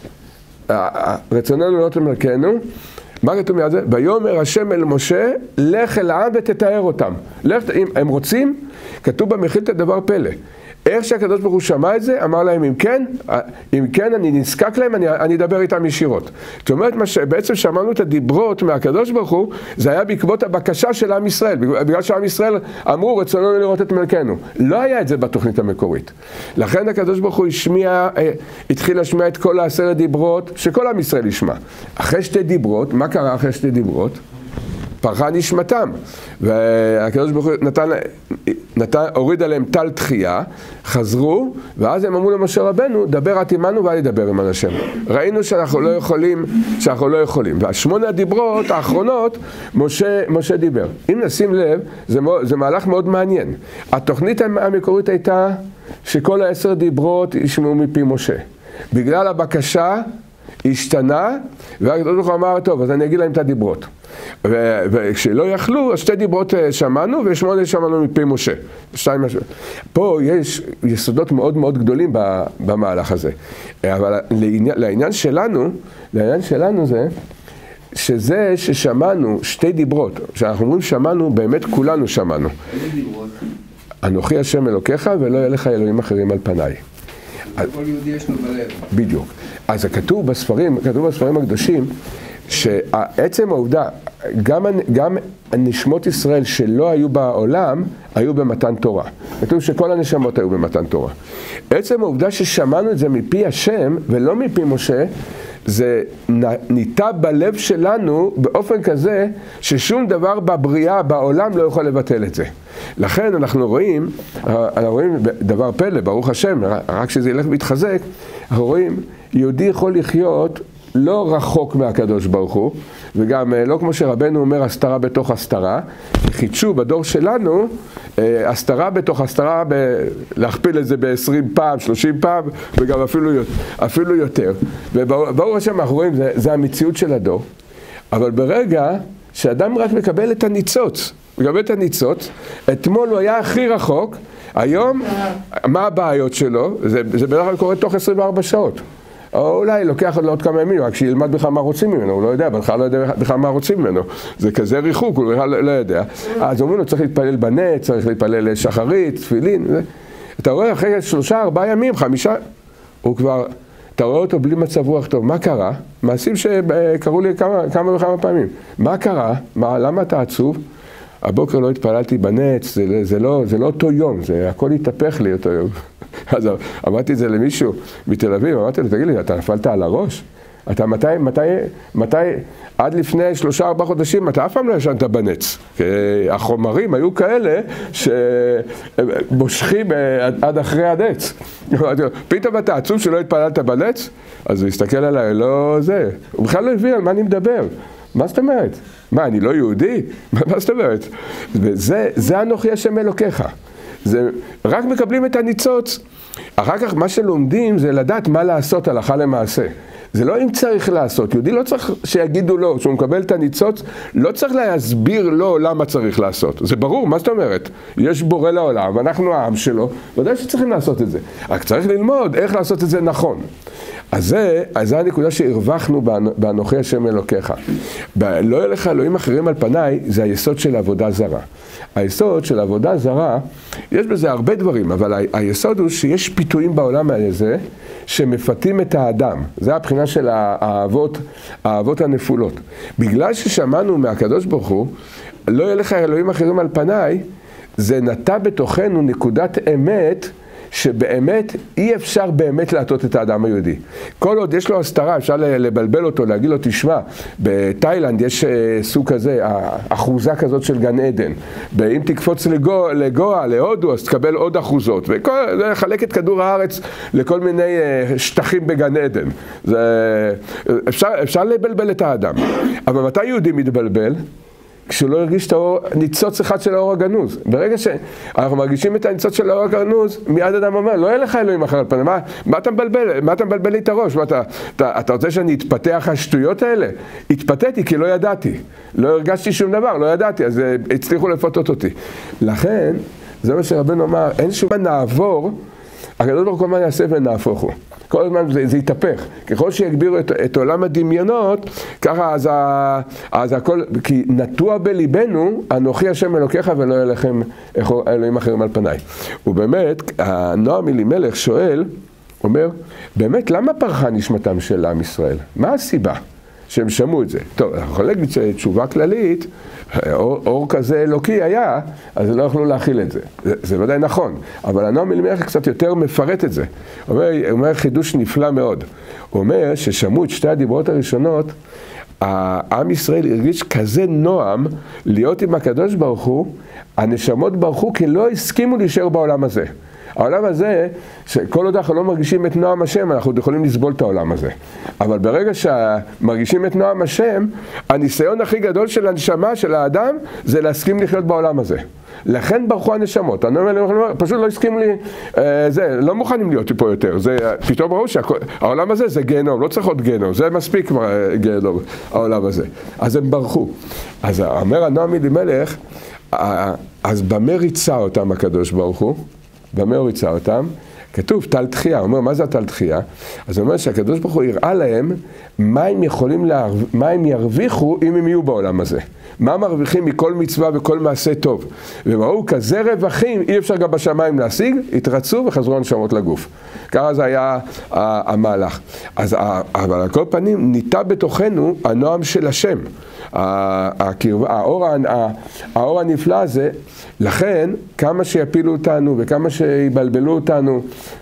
Speaker 1: רצוננו לראות את מלכנו. מה כתוב מיד זה? ויאמר השם אל משה, לך אל העם ותתאר אותם. אם הם רוצים, כתוב במחילתא דבר פלא. איך שהקדוש ברוך הוא שמע את זה, אמר להם, אם כן אני נזקק להם, אני אדבר איתם ישירות. זאת אומרת, בעצם שמענו את הדיברות מהקדוש ברוך הוא, זה היה בעקבות הבקשה של עם ישראל, בגלל שעם ישראל אמרו, רצוננו לראות את מלכנו. לא היה את זה בתוכנית המקורית. לכן הקדוש ברוך הוא התחיל לשמוע את כל 10 דיברות, שכל עם ישראל ישמע. אחרי 2 דיברות, מה קרה אחרי 2 דיברות? פרחה נשמתם, והקדוש ברוך הוא הוריד עליהם טל תחייה, חזרו, ואז הם אמרו למשה רבנו, דבר את עמנו ואל ידבר עם השם. ראינו שאנחנו לא יכולים, וה8 הדיברות האחרונות, משה דיבר. אם נשים לב, זה מהלך מאוד מעניין. התוכנית המקורית הייתה שכל 10 דיברות ישמעו מפי משה. בגלל הבקשה השתנה, והקדוש ברוך הוא אמר, טוב, אז אני אגיד להם את הדיברות. וכשלא יכלו, אז 2 דיברות שמענו, ו8 שמענו מפי משה. פה יש יסודות מאוד מאוד גדולים במהלך הזה. אבל לעניין שלנו זה, שזה ששמענו 2 דיברות, שאנחנו אומרים שמענו, באמת כולנו שמענו.
Speaker 2: איזה דיברות?
Speaker 1: אנוכי השם אלוקיך, ולא יהיה לך אלוהים אחרים על פניי.
Speaker 2: כל יהודי יש לו בלב.
Speaker 1: בדיוק. אז כתוב בספרים הקדושים, שעצם העובדה, גם הנשמות ישראל שלא היו בעולם, היו במתן תורה. כתוב שכל הנשמות היו במתן תורה. עצם העובדה ששמענו את זה מפי השם ולא מפי משה, זה ניטע בלב שלנו באופן כזה ששום דבר בבריאה, בעולם לא יכול לבטל את זה. לכן אנחנו רואים דבר פלא, ברוך השם, רק שזה ילך ויתחזק, אנחנו רואים יהודי יכול לחיות לא רחוק מהקדוש ברוך הוא, וגם לא כמו שרבנו אומר, הסתרה בתוך הסתרה. חידשו בדור שלנו, הסתרה בתוך הסתרה, להכפיל את זה ב20 פעם, 30 פעם, וגם אפילו יותר. וברוך השם, אנחנו רואים, זה המציאות של הדור. אבל ברגע שאדם רק מקבל את הניצוץ, אתמול הוא היה הכי רחוק, היום, מה הבעיות שלו? זה בדרך כלל קורה תוך 24 שעות. או אולי לוקח עוד כמה ימים, רק שילמד בכלל מה רוצים ממנו, הוא לא יודע, בכלל לא יודע בכלל מה רוצים ממנו. זה כזה ריחוק, הוא בכלל לא יודע. אז אומרים לו, צריך להתפלל בנץ, צריך להתפלל שחרית, תפילין. אתה רואה, אחרי 3-4 ימים, 5, הוא כבר, אתה רואה אותו בלי מצב רוח טוב. מה קרה? מעשים שקראו לי כמה וכמה פעמים. מה קרה? למה אתה עצוב? הבוקר לא התפללתי בנץ, זה לא אותו יום, הכל התהפך לי אותו יום. אז אמרתי את זה למישהו מתל אביב, אמרתי לו, תגיד לי, אתה נפלת על הראש? אתה מתי, עד לפני 3-4 חודשים, אתה אף פעם לא ישנת בנץ. כי החומרים היו כאלה שמושכים עד אחרי הנץ. פתאום אתה עצוב שלא התפללת בנץ? אז הוא הסתכל עליי, לא זה. הוא בכלל לא הבין על מה אני מדבר. מה זאת אומרת? מה, אני לא יהודי? מה זאת אומרת? וזה אנוכי השם אלוקיך. רק מקבלים את הניצוץ. אחר כך מה שלומדים זה לדעת מה לעשות הלכה למעשה. זה לא אם צריך לעשות. יהודי לא צריך שיגידו לו, שהוא מקבל את הניצוץ, לא צריך להסביר לו למה צריך לעשות. זה ברור, מה זאת אומרת? יש בורא לעולם, ואנחנו העם שלו, ודאי שצריכים לעשות את זה. רק צריך ללמוד איך לעשות את זה נכון. אז זה הנקודה שהרווחנו באנוכי השם אלוקיך. לא יהיה לך אלוהים אחרים על פניי, זה היסוד של עבודה זרה. היסוד של עבודה זרה, יש בזה הרבה דברים, אבל היסוד הוא שיש פיתויים בעולם הזה שמפתים את האדם. זה הבחינה של האהבות הנפולות. בגלל ששמענו מהקדוש ברוך הוא, לא יהיה לך אלוהים אחרים על פניי, זה נטע בתוכנו נקודת אמת, שבאמת אי אפשר באמת להטות את האדם היהודי. כל עוד יש לו הסתרה, אפשר לבלבל אותו, להגיד לו, תשמע, בתאילנד יש סוג כזה, אחוזה כזאת של גן עדן. אם תקפוץ לגואה, להודו, אז תקבל עוד אחוזות. ולחלק את כדור הארץ לכל מיני שטחים בגן עדן. אפשר לבלבל את האדם. אבל מתי יהודי מתבלבל? כשהוא לא הרגיש את האור, ניצוץ אחד של האור הגנוז. ברגע שאנחנו מרגישים את הניצוץ של האור הגנוז, מיד אדם אומר, לא יהיה לך אלוהים אחר על פני, מה אתה מבלבל? מה אתה מבלבל לי את הראש? אתה רוצה שאני אתפתח השטויות האלה? התפתיתי כי לא ידעתי. לא הרגשתי שום דבר, לא ידעתי, אז הצליחו לפתות אותי. לכן, זה מה שרבנו אמר, אין שום נעבור, הקדוש ברוך הוא מה יעשה ונהפוך הוא. כל הזמן זה יתהפך. ככל שיגבירו את עולם הדמיונות, ככה אז הכל, כי נטוע בליבנו, אנוכי השם אלוקיך ולא יהיה לכם אלוהים אחרים על פניי. ובאמת, נועם אלימלך שואל, אומר, באמת, למה פרחה נשמתם של עם ישראל? מה הסיבה שהם שמעו את זה? טוב, אנחנו יכולים להגיד שתשובה כללית, אור כזה אלוקי היה, אז לא יכולו להכיל את זה. זה ודאי נכון, אבל הנועם אלימלך קצת יותר מפרט את זה. הוא אומר חידוש נפלא מאוד. הוא אומר ששמעו את שתי הדיברות הראשונות, העם ישראל הרגיש כזה נועם להיות עם הקדוש ברוך הוא, הנשמות ברחו כי לא הסכימו להישאר בעולם הזה. העולם הזה, שכל עוד אנחנו לא מרגישים את נועם השם, אנחנו יכולים לסבול את העולם הזה. אבל ברגע שמרגישים את נועם השם, הניסיון הכי גדול של הנשמה, של האדם, זה להסכים לחיות בעולם הזה. לכן ברחו הנשמות. פשוט לא הסכים לי, לא מוכנים להיות פה יותר. פתאום ראו שהעולם הזה זה גיהנום, לא צריך עוד גיהנום, זה מספיק גיהנום, העולם הזה. אז הם ברחו. אז אומר הנועם אלימלך, אז במה ריצה אותם הקדוש ברוך הוא? במה הוא ריצה אותם? כתוב תל תחייה. הוא אומר, מה זה התל תחייה? אז הוא אומר שהקדוש ברוך הוא הראה להם מה הם ירוויחו אם הם יהיו בעולם הזה. מה מרוויחים מכל מצווה וכל מעשה טוב. וראו כזה רווחים, אי אפשר גם בשמיים להשיג, התרצו וחזרו הנשמות לגוף. ככה זה היה המהלך. אבל על כל פנים ניטע בתוכנו הנועם של השם. האור הנפלא הזה, לכן כמה שיפילו אותנו וכמה שיבלבלו אותנו,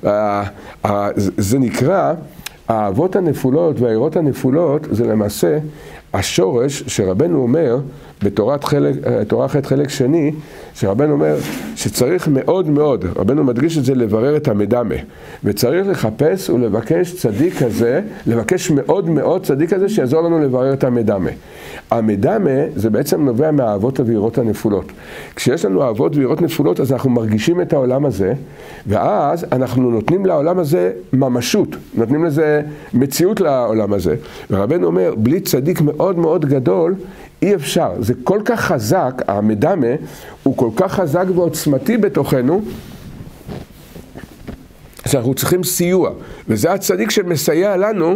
Speaker 1: זה נקרא, האהבות הנפולות והעירות הנפולות זה למעשה השורש שרבנו אומר בתורת חלק שני, שרבנו אומר שצריך מאוד מאוד, רבנו מדגיש את זה, לברר את המדמה, וצריך לחפש ולבקש צדיק כזה, לבקש מאוד מאוד צדיק כזה שיעזור לנו לברר את המדמה. המדמה זה בעצם נובע מהאהבות והעירות הנפולות. כשיש לנו אהבות והעירות נפולות, אז אנחנו מרגישים את העולם הזה, ואז אנחנו נותנים לעולם הזה ממשות, נותנים לזה מציאות לעולם הזה. ורבנו אומר, בלי צדיק מאוד מאוד גדול, אי אפשר. זה כל כך חזק, המדמה הוא כל כך חזק ועוצמתי בתוכנו, שאנחנו צריכים סיוע, וזה הצדיק שמסייע לנו,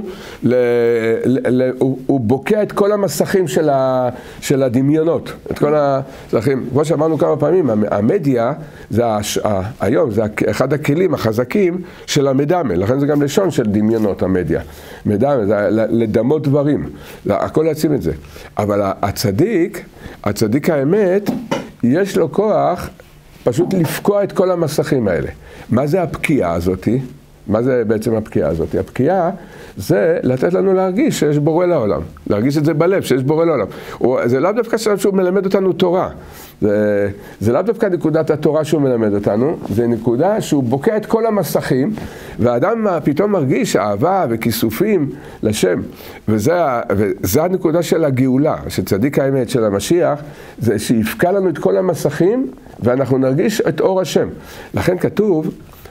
Speaker 1: הוא בוקע את כל המסכים של הדמיונות, את כל המסכים. כמו שאמרנו כמה פעמים, המדיה, היום זה אחד הכלים החזקים של המדמה, לכן זה גם לשון של דמיונות המדיה. מדמה, זה לדמות דברים, הכל להציב את זה. אבל הצדיק האמת, יש לו כוח פשוט לפקוע את כל המסכים האלה. מה זה הפקיעה הזאת? מה זה בעצם הפקיעה הזאת? הפקיעה זה לתת לנו להרגיש שיש בורא לעולם. להרגיש את זה בלב, שיש בורא לעולם. זה לאו דווקא שהוא מלמד אותנו תורה. זה לאו דווקא נקודת התורה שהוא מלמד אותנו, זה נקודה שהוא בוקע את כל המסכים, והאדם פתאום מרגיש אהבה וכיסופים לשם. וזה הנקודה של הגאולה, של צדיק האמת, של המשיח, זה שיפקע לנו את כל המסכים, ואנחנו נרגיש את אור השם. לכן כתוב,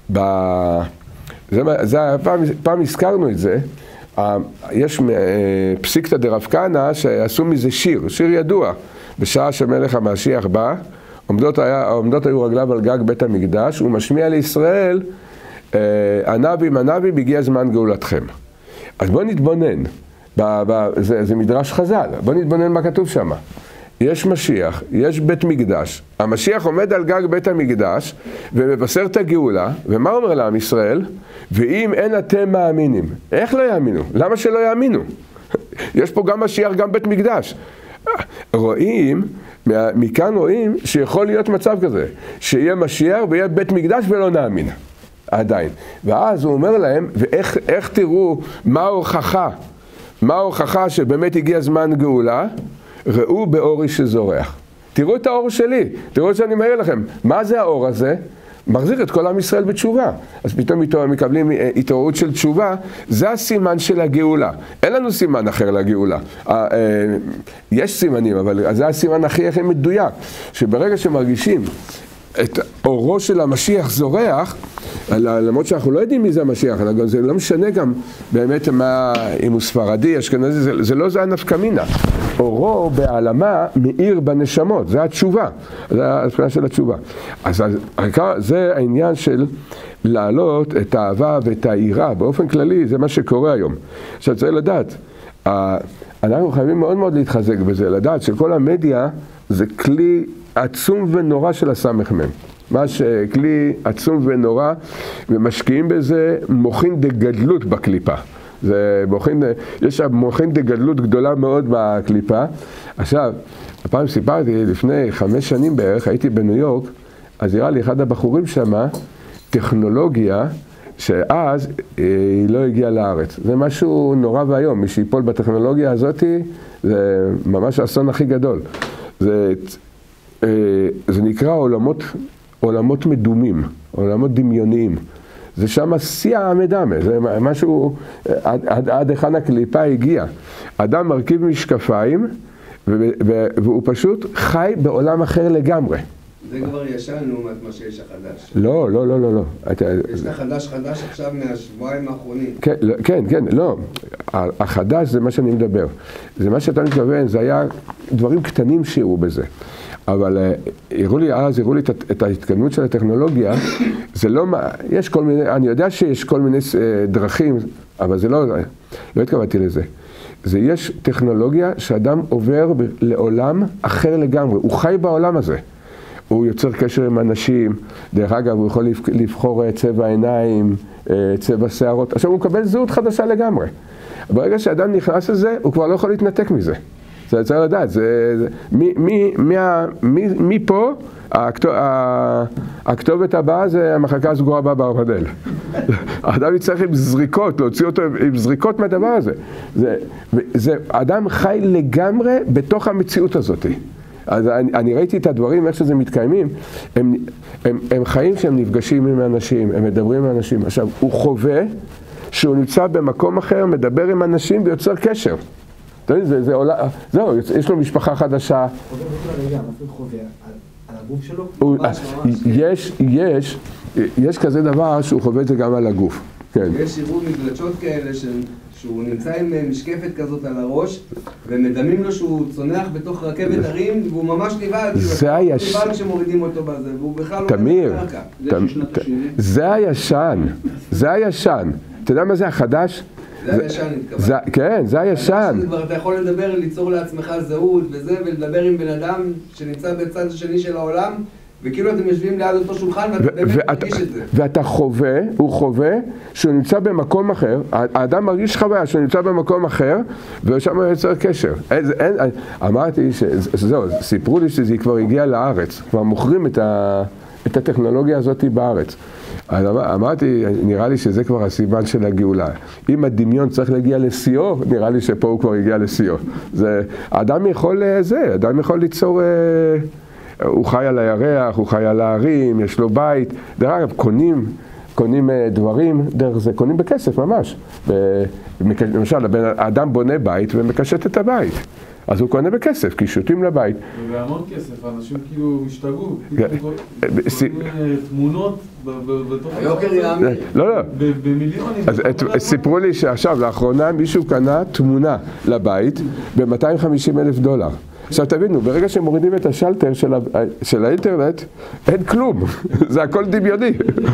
Speaker 1: פעם הזכרנו את זה, יש פסיקתא דרב כהנא שעשו מזה שיר ידוע. בשעה שמלך המשיח בא, עומדות היו רגליו על גג בית המקדש, הוא משמיע לישראל, ענבים, הגיע זמן גאולתכם. אז בואו נתבונן, זה מדרש חז"ל, בואו נתבונן מה כתוב שם. יש משיח, יש בית מקדש, המשיח עומד על גג בית המקדש ומבשר את הגאולה, ומה אומר לעם ישראל? ואם אין אתם מאמינים. איך לא יאמינו? למה שלא יאמינו? יש פה גם משיח, גם בית מקדש. מכאן רואים שיכול להיות מצב כזה, שיהיה משיח ויהיה בית מקדש ולא נאמין עדיין. ואז הוא אומר להם, ואיך תראו מה ההוכחה שבאמת הגיע זמן גאולה? ראו באורי שזורח. תראו את האור שלי, תראו שאני מעיר לכם. מה זה האור הזה? מחזיר את כל עם ישראל בתשובה. אז פתאום מקבלים התעוררות של תשובה, זה הסימן של הגאולה. אין לנו סימן אחר לגאולה. יש סימנים, אבל זה הסימן הכי מדויק, שברגע שמרגישים את אורו של המשיח זורח, למרות שאנחנו לא יודעים מי זה המשיח, זה לא משנה גם באמת אם הוא ספרדי, אשכנזי, זה הנפקא מינה. אורו בהעלמה מאיר בנשמות, זה התשובה, זה ההתחלה של התשובה. אז זה העניין של להעלות את האהבה ואת היראה, באופן כללי זה מה שקורה היום. עכשיו צריך לדעת, אנחנו חייבים מאוד מאוד להתחזק בזה, לדעת שכל המדיה זה כלי עצום ונורא של הסמ"ם. ממש כלי עצום ונורא, ומשקיעים בזה מוחין דגדלות בקליפה. יש שם מוחין דגדלות גדולה מאוד בקליפה. עכשיו, הפעם סיפרתי, לפני 5 שנים בערך, הייתי בניו יורק, אז הראה לי אחד הבחורים שם, טכנולוגיה, שאז היא לא הגיעה לארץ. זה משהו נורא והיום, מי שיפול בטכנולוגיה הזאת, זה ממש האסון הכי גדול. זה נקרא עולמות מדומים, עולמות דמיוניים. זה שם שיא המדמה, זה משהו, עד היכן הקליפה הגיע. אדם מרכיב משקפיים, והוא פשוט חי בעולם אחר לגמרי.
Speaker 2: זה כבר ישן לעומת מה שיש החדש.
Speaker 1: לא.
Speaker 2: יש לך חדש עכשיו מהשבועיים האחרונים.
Speaker 1: כן, לא. החדש זה מה שאני מדבר. זה מה שאתה מתכוון, זה היה דברים קטנים שהראו בזה. אבל הראו לי את ההתקדמות של הטכנולוגיה, זה לא, יש כל מיני, אני יודע שיש כל מיני דרכים, אבל זה לא התכוונתי לזה. יש טכנולוגיה שאדם עובר לעולם אחר לגמרי, הוא חי בעולם הזה. הוא יוצר קשר עם אנשים, דרך אגב הוא יכול לבחור צבע עיניים, צבע שערות, עכשיו הוא מקבל זהות חדשה לגמרי. ברגע שאדם נכנס לזה, הוא כבר לא יכול להתנתק מזה. זה צריך לדעת, מפה, הכתובת הבאה זה המחלקה הסגורה הבאה בארמדל. האדם יצטרך עם זריקות, להוציא אותו עם זריקות מהדבר הזה. אדם חי לגמרי בתוך המציאות הזאת. אז אני ראיתי את הדברים, איך שזה מתקיימים, הם חיים שהם נפגשים עם אנשים, הם מדברים עם אנשים. עכשיו, הוא חווה שהוא נמצא במקום אחר, מדבר עם אנשים ויוצר קשר. זהו, יש לו משפחה חדשה.
Speaker 2: על הגוף שלו?
Speaker 1: יש כזה דבר שהוא חווה את זה גם על הגוף.
Speaker 2: יש שירות מגלשות כאלה שהוא נמצא עם משקפת כזאת על הראש, ומדמים לו שהוא צונח בתוך רכבת הרים, והוא ממש נבהל, נבהל כשמורידים אותו בזה, והוא בכלל לא
Speaker 1: תמיר, זה הישן. אתה יודע מה זה החדש?
Speaker 2: זה הישן התכוון.
Speaker 1: כן, זה הישן.
Speaker 2: אתה יכול לדבר, ליצור לעצמך זהות וזה, ולדבר עם בן אדם שנמצא בצד השני של העולם, וכאילו אתם יושבים ליד אותו שולחן ואתה באמת מרגיש את זה.
Speaker 1: ואתה חווה, הוא חווה שהוא נמצא במקום אחר, האדם מרגיש חוויה שהוא נמצא במקום אחר, ושם יוצר קשר. אמרתי שזהו, סיפרו לי שזה כבר הגיע לארץ, כבר מוכרים את הטכנולוגיה הזאת בארץ. אמרתי, נראה לי שזה כבר הסימן של הגאולה. אם הדמיון צריך להגיע לשיאו, נראה לי שפה הוא כבר הגיע לשיאו. האדם יכול ליצור, הוא חי על הירח, הוא חי על ההרים, יש לו בית. דרך אגב, קונים דברים, דרך זה קונים בכסף ממש. למשל, האדם בונה בית ומקשט את הבית. אז הוא קונה בכסף, כי שותים לבית.
Speaker 3: והמון כסף, אנשים כאילו השתגעו, תמונות בתוך...
Speaker 2: היוקר יאמין.
Speaker 1: לא.
Speaker 3: במיליונים.
Speaker 1: אז סיפרו לי שעכשיו, לאחרונה, מישהו קנה תמונה לבית ב$250,000. עכשיו תבינו, ברגע שמורידים את השלטר של האינטרנט, אין כלום. זה הכל דמיוני.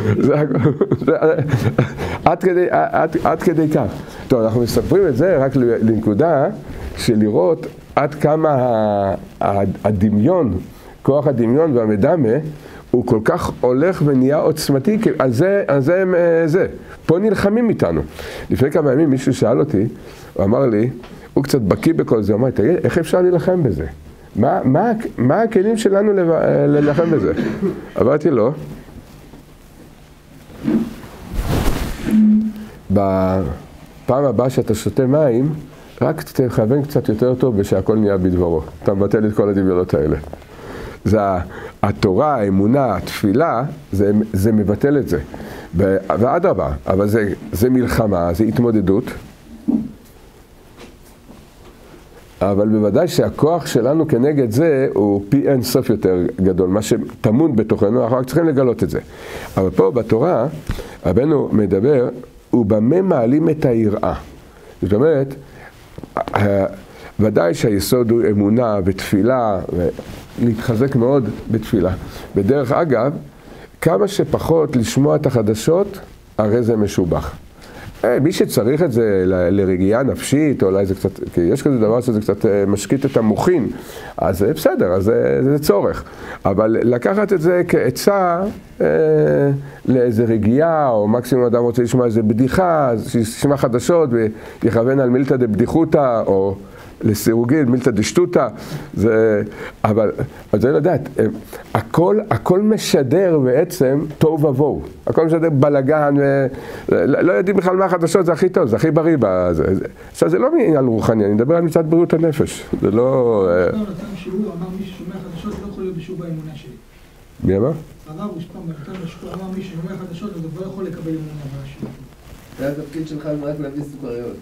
Speaker 1: עד כדי כך. טוב, אנחנו מספרים את זה רק לנקודה של לראות עד כמה הדמיון, כוח הדמיון והמדמה, הוא כל כך הולך ונהיה עוצמתי, על זה. פה נלחמים איתנו. לפני כמה ימים מישהו שאל אותי, הוא אמר לי, הוא קצת בקיא בכל זה, הוא אמר, תגיד, איך אפשר להילחם בזה? מה הכלים שלנו להילחם בזה? אמרתי לו, בפעם הבאה שאתה שותה מים, רק תכוון קצת יותר טוב ושהכל נהיה בדברו. אתה מבטל את כל הדמיונות האלה. זה התורה, האמונה, התפילה, זה מבטל את זה. ואדרבה, אבל זה מלחמה, זה התמודדות. אבל בוודאי שהכוח שלנו כנגד זה הוא פי אין סוף יותר גדול, מה שטמון בתוכנו, אנחנו רק צריכים לגלות את זה. אבל פה בתורה, רבנו מדבר, ובמה מעלים את היראה. זאת אומרת, ודאי שהיסוד הוא אמונה ותפילה, ולהתחזק מאוד בתפילה. בדרך אגב, כמה שפחות לשמוע את החדשות, הרי זה משובח. מי שצריך את זה לרגיעה נפשית, או אולי זה קצת, כי יש כזה דבר שזה קצת משקיט את המוחין, אז זה בסדר, אז זה צורך. אבל לקחת את זה כעצה לאיזה רגיעה, או מקסימום אדם רוצה לשמוע איזה בדיחה, אז שישמע חדשות ויכוון על מילתא דבדיחותא, או לסירוגין, מילתא דשטותא, אבל זה לדעת, הכל משדר בעצם טוב ובואו, הכל משדר בלגן, לא יודעים בכלל מה החדשות, זה הכי טוב, זה הכי בריא, עכשיו זה לא עניין רוחני, אני מדבר על מצד בריאות הנפש, זה לא...
Speaker 4: פעם נתן שיעור, אמר מי ששומע חדשות לא יכול להיות בשיעור באמונה שלי.
Speaker 1: מי אמר?
Speaker 4: הרב פעם נתן שיעור, אמר מי ששומע חדשות אז הוא לא יכול לקבל אמונה בשיעור.
Speaker 2: זה התפקיד שלך רק להביא סוכריות.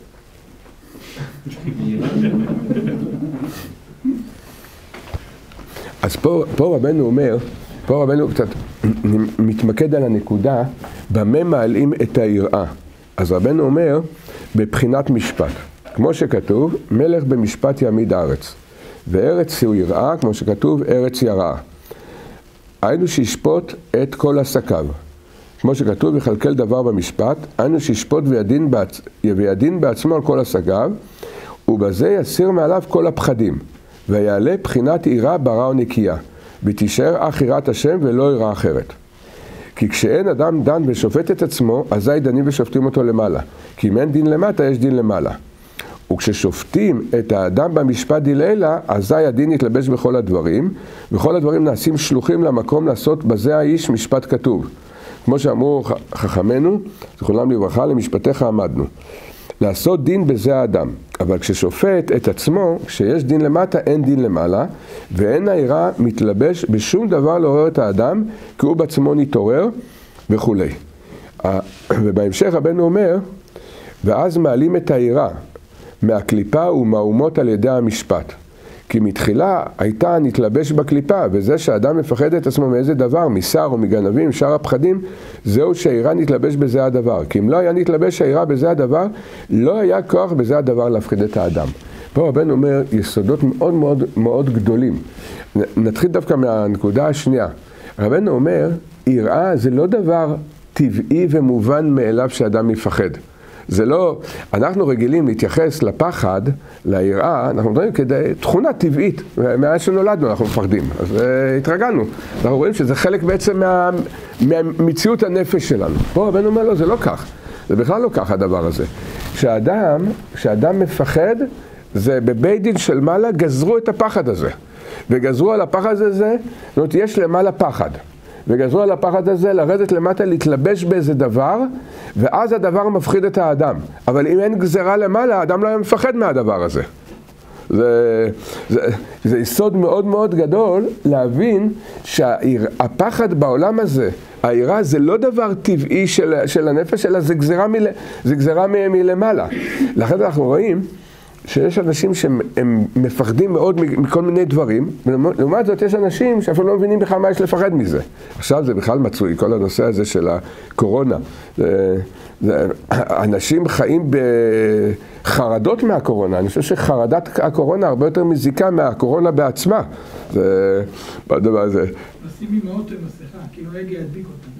Speaker 1: אז פה רבנו אומר, פה רבנו קצת מתמקד על הנקודה במה מעלים את היראה. אז רבנו אומר בבחינת משפט, כמו שכתוב מלך במשפט יעמיד הארץ, וארץ הוא יראה, כמו שכתוב ארץ יראה, היינו שישפוט את כל עסקיו, כמו שכתוב יכלכל דבר במשפט, היינו שישפוט וידין בעצמו על כל עסקיו, ובזה יסיר מעליו כל הפחדים, ויעלה בחינת יראה ברא ונקייה, ותישאר אך יראת השם ולא יראה אחרת. כי כשאין אדם דן ושופט את עצמו, אזי דנים ושופטים אותו למעלה. כי אם אין דין למטה, יש דין למעלה. וכששופטים את האדם במשפט דילאלה, אזי הדין יתלבש בכל הדברים, וכל הדברים נעשים שלוחים למקום לעשות בזה האיש משפט כתוב. כמו שאמרו חכמינו, זכרונם לברכה, למשפטיך עמדנו. לעשות דין בזה האדם, אבל כששופט את עצמו, כשיש דין למטה, אין דין למעלה, ואין היראה מתלבש בשום דבר לעורר את האדם, כי הוא בעצמו נתעורר וכו'. ובהמשך רבנו אומר, ואז מעלים את היראה מהקליפה ומהאומות על ידי המשפט. כי מתחילה הייתה נתלבש בקליפה, וזה שהאדם מפחד את עצמו מאיזה דבר, משר או מגנבים, שאר הפחדים, זהו שהיראה נתלבש בזה הדבר. כי אם לא היה נתלבש היראה בזה הדבר, לא היה כוח בזה הדבר להפחיד את האדם. פה רבנו אומר יסודות מאוד מאוד מאוד גדולים. נתחיל דווקא מהנקודה השנייה. רבנו אומר, יראה זה לא דבר טבעי ומובן מאליו שאדם יפחד. זה לא, אנחנו רגילים להתייחס לפחד, ליראה, אנחנו מדברים כדי תכונה טבעית, מאז שנולדנו אנחנו מפחדים, אז התרגלנו. אנחנו רואים שזה חלק בעצם מהמציאות הנפש שלנו. פה רבנו אומר לו, זה לא כך, זה בכלל לא כך הדבר הזה. כשאדם מפחד, זה בבית דין של מעלה גזרו את הפחד הזה, וגזרו על הפחד הזה, זאת אומרת, יש למעלה פחד. וגזרו על הפחד הזה לרדת למטה, להתלבש באיזה דבר, ואז הדבר מפחיד את האדם. אבל אם אין גזרה למעלה, האדם לא היה מפחד מהדבר הזה. זה יסוד מאוד מאוד גדול להבין שהפחד בעולם הזה, היראה זה לא דבר טבעי של הנפש, אלא זה גזרה מלמעלה. לכן אנחנו רואים שיש אנשים שהם מפחדים מאוד מכל מיני דברים, ולעומת זאת יש אנשים שאפילו לא מבינים בכלל מה יש לפחד מזה. עכשיו זה בכלל מצוי, כל הנושא הזה של הקורונה. אנשים חיים בחרדות מהקורונה, אני חושב שחרדת הקורונה הרבה יותר מזיקה מהקורונה בעצמה. זה בדבר הזה.
Speaker 4: נשים עם האוטו עם מסכה, כאילו הגה ידביק אותם.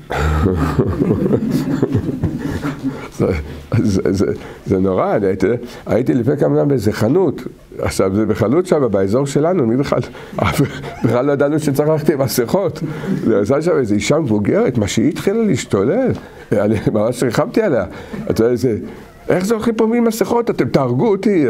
Speaker 1: זה נורא, הייתי לפני כמה זמן באיזה חנות, עכשיו זה בחנות שם באזור שלנו, מי בכלל לא ידענו שצריך ללכת עם מסכות, זה עשה שם איזו אישה מבוגרת, מה שהיא התחילה להשתולל, אני ממש ריחמתי עליה, אתה יודע איזה, איך זה הולכים פה ממסכות? אתם תהרגו אותי.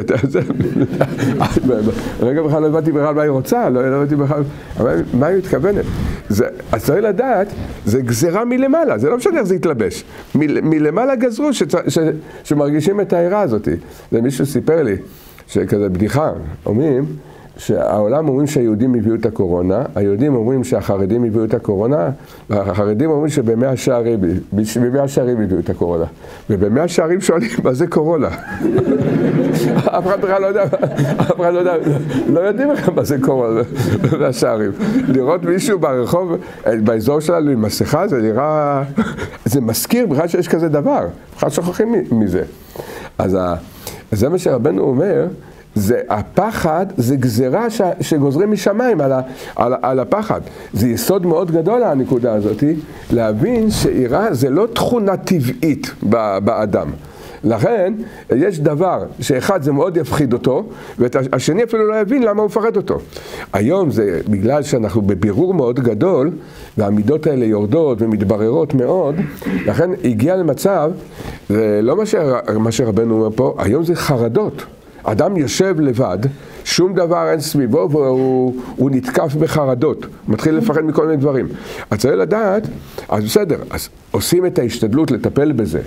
Speaker 1: רגע בכלל לא הבנתי בכלל מה היא רוצה, לא הבנתי בכלל מה היא מתכוונת. אז צריך לדעת, זה גזרה מלמעלה, זה לא משנה איך זה יתלבש. מלמעלה גזרו שמרגישים את היראה הזאת. זה מישהו סיפר לי, שכזה בדיחה, אומרים שהעולם אומרים שהיהודים הביאו את הקורונה, היהודים אומרים שהחרדים הביאו את הקורונה, והחרדים אומרים שבמאה שערים הביאו את הקורונה. ובמאה שערים שואלים, מה זה קורונה? אף אחד בכלל לא יודע, לא יודעים לכם מה זה קורונה במאה שערים. לראות מישהו ברחוב, באזור שלנו עם מסכה, זה נראה, זה מזכיר בכלל שיש כזה דבר, בכלל שוכחים מזה. אז זה מה שרבנו אומר, זה הפחד, זה גזרה שגוזרים משמיים על הפחד. זה יסוד מאוד גדול הנקודה הזאת, להבין שיראה זה לא תכונה טבעית באדם. לכן יש דבר שאחד זה מאוד יפחיד אותו, והשני אפילו לא יבין למה הוא מפחד אותו. היום זה בגלל שאנחנו בבירור מאוד גדול, והמידות האלה יורדות ומתבררות מאוד, לכן הגיע למצב, זה לא מה שרבנו אומר פה, היום זה חרדות. אדם יושב לבד, שום דבר אין סביבו, והוא נתקף בחרדות, מתחיל לפחד מכל מיני דברים. אז צריך לדעת, אז בסדר, אז עושים את ההשתדלות לטפל בזה.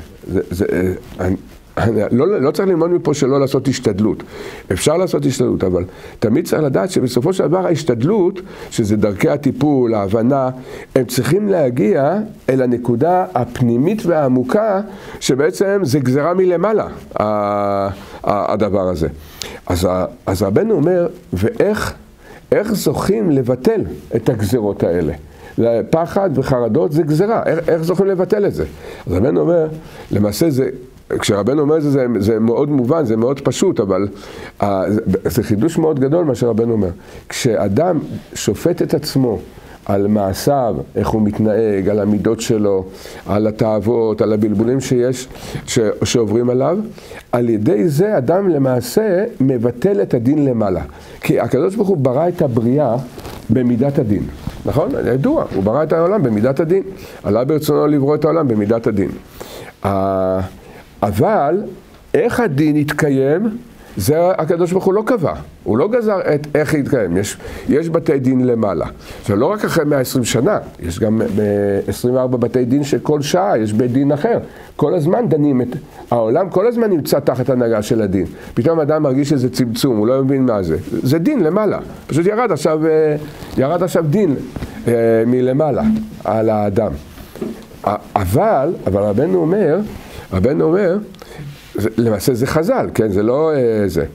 Speaker 1: לא צריך ללמוד מפה שלא לעשות השתדלות. אפשר לעשות השתדלות, אבל תמיד צריך לדעת שבסופו של דבר ההשתדלות, שזה דרכי הטיפול, ההבנה, הם צריכים להגיע אל הנקודה הפנימית והעמוקה, שבעצם זה גזרה מלמעלה, הדבר הזה. אז רבנו אומר, ואיך זוכים לבטל את הגזרות האלה? פחד וחרדות זה גזרה, איך זוכים לבטל את זה? אז רבנו אומר, למעשה זה, כשרבנו אומר את זה, זה מאוד מובן, זה מאוד פשוט, אבל זה חידוש מאוד גדול מה שרבנו אומר. כשאדם שופט את עצמו על מעשיו, איך הוא מתנהג, על המידות שלו, על התאוות, על הבלבולים שעוברים עליו, על ידי זה אדם למעשה מבטל את הדין למעלה. כי הקדוש ברוך הוא ברא את הבריאה במידת הדין. נכון? ידוע, הוא ברא את העולם במידת הדין. עלה ברצונו לברוא את העולם במידת הדין. אבל איך הדין יתקיים, זה הקדוש ברוך הוא לא קבע. הוא לא גזר את איך יתקיים. יש בתי דין למעלה. זה לא רק אחרי 120 שנה, יש גם 24 בתי דין שכל שעה יש בית דין אחר. כל הזמן דנים את העולם, כל הזמן נמצא תחת הנהגה של הדין. פתאום אדם מרגיש שזה צמצום, הוא לא מבין מה זה. זה דין למעלה. פשוט ירד עכשיו דין מלמעלה על האדם. אבל רבנו אומר, למעשה זה חז"ל, כן? זה לא זה.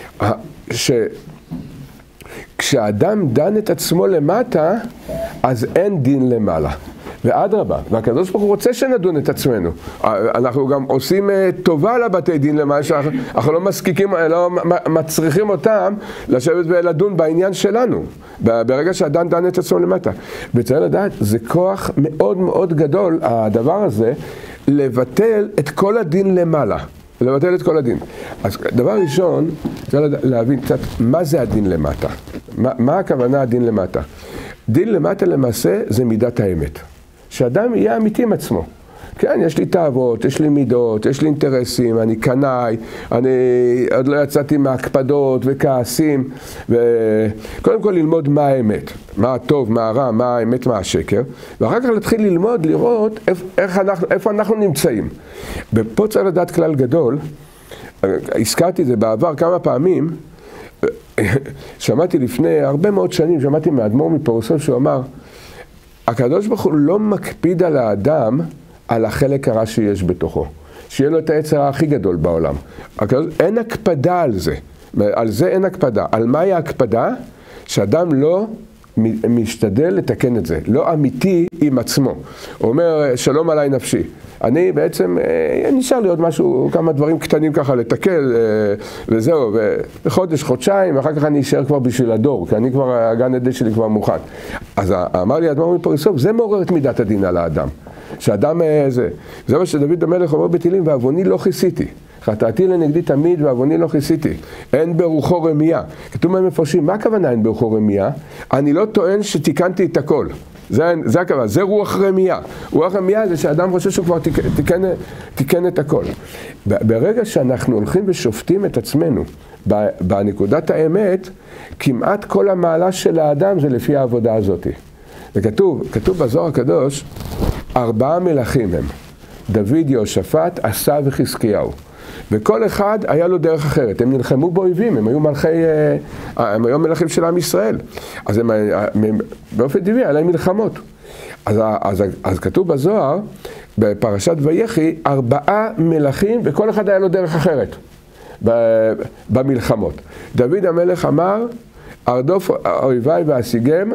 Speaker 1: כשאדם דן את עצמו למטה, אז אין דין למעלה. ואדרבה, והקדוש ברוך הוא רוצה שנדון את עצמנו. אנחנו גם עושים טובה לבתי דין למעלה, שאנחנו לא מצריכים אותם לשבת ולדון בעניין שלנו. ברגע שאדם דן את עצמו למטה. וצריך לדעת, זה כוח מאוד מאוד גדול, הדבר הזה, לבטל את כל הדין למעלה. לבטל את כל הדין. אז דבר ראשון, צריך להבין קצת מה זה הדין למטה. מה הכוונה הדין למטה? דין למטה למעשה זה מידת האמת. שאדם יהיה אמיתי עם עצמו. כן, יש לי תאוות, יש לי מידות, יש לי אינטרסים, אני קנאי, אני עוד לא יצאתי מהקפדות וכעסים, וקודם כל ללמוד מה האמת, מה הטוב, מה הרע, מה האמת, מה השקר, ואחר כך להתחיל ללמוד, לראות איפה אנחנו נמצאים. ופה צריך לדעת כלל גדול, הזכרתי את זה בעבר כמה פעמים, שמעתי לפני הרבה מאוד שנים, שמעתי מהאדמו"ר מפורסם שהוא אמר, הקדוש ברוך הוא לא מקפיד על האדם על החלק הרע שיש בתוכו. שיהיה לו את היצר הכי גדול בעולם. אין הקפדה על זה. על זה אין הקפדה. על מהי ההקפדה? שאדם לא משתדל לתקן את זה. לא אמיתי עם עצמו. הוא אומר, שלום עליי נפשי. אני בעצם, נשאר לי עוד משהו, כמה דברים קטנים ככה לתקל, וזהו, וחודש, חודשיים, ואחר כך אני אשאר כבר בשביל הדור, כי אני כבר, הגן עדי שלי כבר מוכן. אז אמר לי האדמו"ר מפוריסוב, זה מעורר את מידת הדין על האדם. שאדם זה מה שדוד המלך אומר בתהילים, ועווני לא כיסיתי. חטאתי לנגדי תמיד ועווני לא כיסיתי. אין ברוחו רמייה. כתוב מה מפרשים, מה הכוונה אין ברוחו רמייה? אני לא טוען שתיקנתי את הכל. זה הכוונה, זה רוח רמייה. רוח רמייה זה שאדם חושב שהוא כבר תיקן את הכל. ברגע שאנחנו הולכים ושופטים את עצמנו בנקודת האמת, כמעט כל המעלה של האדם זה לפי העבודה הזאת. וכתוב בזוהר הקדוש, 4 מלכים הם, דוד, יהושפט, עשה וחזקיהו. וכל אחד היה לו דרך אחרת. הם נלחמו באויבים, הם היו מלכים של עם ישראל. אז הם באופן טבעי היה להם מלחמות. אז כתוב בזוהר, בפרשת ויחי, 4 מלכים, וכל אחד היה לו דרך אחרת במלחמות. דוד המלך אמר, ארדוף אויביי ואשיגם,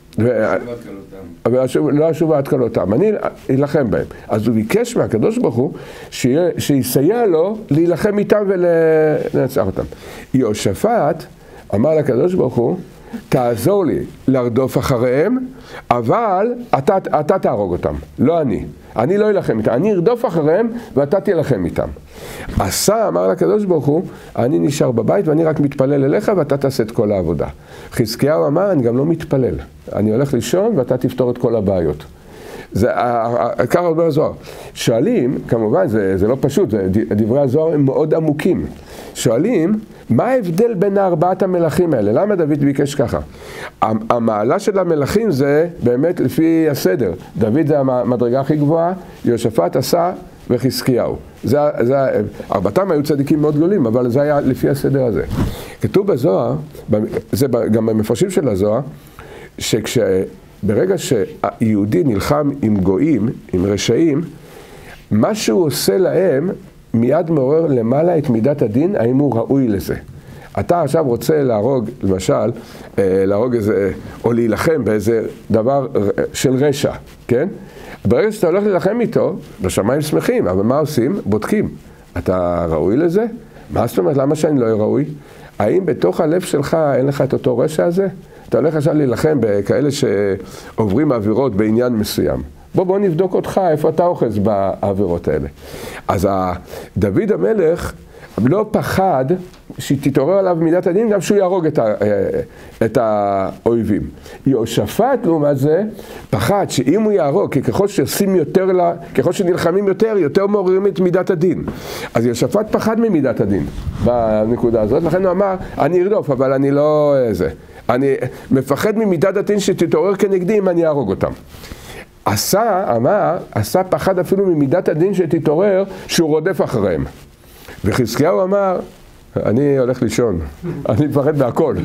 Speaker 1: לא אשובה עד כלותם, אני אלחם בהם. אז הוא ביקש מהקדוש ברוך הוא שיסייע לו להילחם איתם ולנצח אותם. יהושפט אמר לקדוש ברוך הוא, תעזור לי לרדוף אחריהם, אבל אתה תהרוג אותם, לא אני. אני לא אלחם איתם, אני ארדוף אחריהם ואתה תלחם איתם. עשה אמר לקדוש ברוך הוא, אני נשאר בבית ואני רק מתפלל אליך ואתה תעשה את כל העבודה. חזקיהו אמר, אני גם לא מתפלל, אני הולך לישון ואתה תפתור את כל הבעיות. זה ככה אומר הזוהר. שואלים, כמובן זה לא פשוט, דברי הזוהר הם מאוד עמוקים. שואלים, מה ההבדל בין 4 המלכים האלה? למה דוד ביקש ככה? המעלה של המלכים זה באמת לפי הסדר. דוד זה המדרגה הכי גבוהה, יהושפט, עשה וחזקיהו. 4 היו צדיקים מאוד גדולים, אבל זה היה לפי הסדר הזה. כתוב בזוהר, זה גם במפרשים של הזוהר, ברגע שיהודי נלחם עם גויים, עם רשעים, מה שהוא עושה להם מיד מעורר למעלה את מידת הדין, האם הוא ראוי לזה. אתה עכשיו רוצה להרוג, למשל, להרוג איזה, או להילחם באיזה דבר של רשע, כן? ברגע שאתה הולך להילחם איתו, בשמיים שמחים, אבל מה עושים? בודקים. אתה ראוי לזה? מה זאת אומרת? למה שאני לא אהיה ראוי? האם בתוך הלב שלך אין לך את אותו רשע הזה? אתה הולך עכשיו להילחם בכאלה שעוברים עבירות בעניין מסוים. בוא נבדוק אותך, איפה אתה אוחז בעבירות האלה. אז דוד המלך לא פחד שתתעורר עליו מידת הדין, גם שהוא יהרוג את האויבים. יהושפט לעומת זה פחד שאם הוא יהרוג, כי ככל שנלחמים יותר מעוררים את מידת הדין. אז יהושפט פחד ממידת הדין בנקודה הזאת, לכן הוא אמר, אני ארדוף, אבל אני לא אני מפחד ממידת הדין שתתעורר כנגדי אם אני אהרוג אותם. עשה פחד אפילו ממידת הדין שתתעורר שהוא רודף אחריהם. וחזקיהו אמר, אני הולך לישון, אני מפחד מהכל.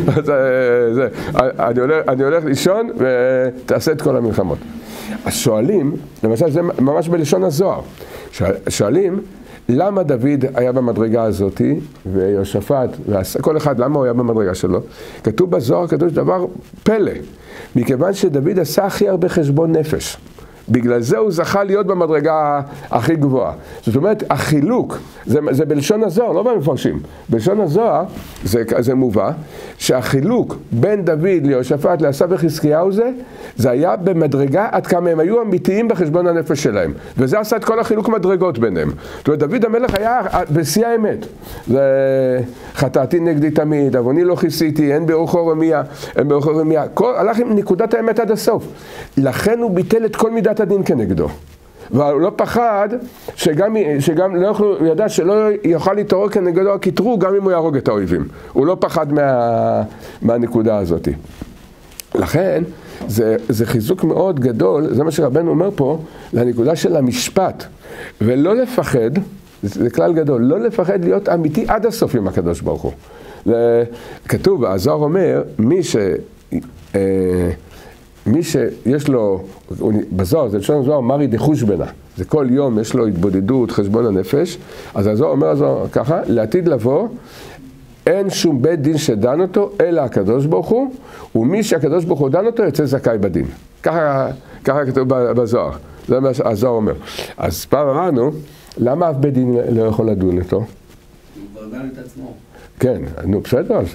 Speaker 1: אני הולך לישון ותעשה את כל המלחמות. אז שואלים, למשל זה ממש בלשון הזוהר, שואלים, למה דוד היה במדרגה הזאת, ויהושפט, כל אחד, למה הוא היה במדרגה שלו? כתוב בזוהר, כתוב דבר פלא, מכיוון שדוד עשה הכי הרבה חשבון נפש. בגלל זה הוא זכה להיות במדרגה הכי גבוהה. זאת אומרת, החילוק, זה בלשון הזוהר, לא במפרשים. בלשון הזוהר, זה מובא, שהחילוק בין דוד ליהושפט לעשה וחזקיהו זה היה במדרגה עד כמה הם היו אמיתיים בחשבון הנפש שלהם. וזה עשה את כל החילוק מדרגות ביניהם. זאת אומרת, דוד המלך היה בשיא האמת. זה חטאתי נגדי תמיד, עווני לא כיסיתי, אין באורכו רמיה, הלך עם נקודת האמת עד הסוף. לכן הוא ביטל את כל מידת הדין כנגדו. והוא לא פחד שגם לא יוכלו, הוא ידע שלא יוכל להתעורר כנגדו הכתרו גם אם הוא יהרוג את האויבים. הוא לא פחד מהנקודה הזאת. לכן זה חיזוק מאוד גדול, זה מה שרבנו אומר פה, לנקודה של המשפט. ולא לפחד, זה כלל גדול, לא לפחד להיות אמיתי עד הסוף עם הקדוש ברוך הוא. כתוב, הזוהר אומר, מי שיש לו, בזוהר, זה לשון הזוהר, מרי דחושבנה, זה כל יום יש לו התבודדות, חשבון הנפש, אז הזוהר אומר הזוהר ככה, לעתיד לבוא, אין שום בית דין שדן אותו, אלא הקדוש ברוך הוא, ומי שהקדוש ברוך הוא דן אותו, יוצא זכאי בדין. ככה כתוב בזוהר, זה מה שהזוהר אומר. אז פעם אמרנו, למה אף בית דין לא יכול לדון אותו?
Speaker 2: הוא כבר דן את עצמו.
Speaker 1: כן, נו בסדר, אז...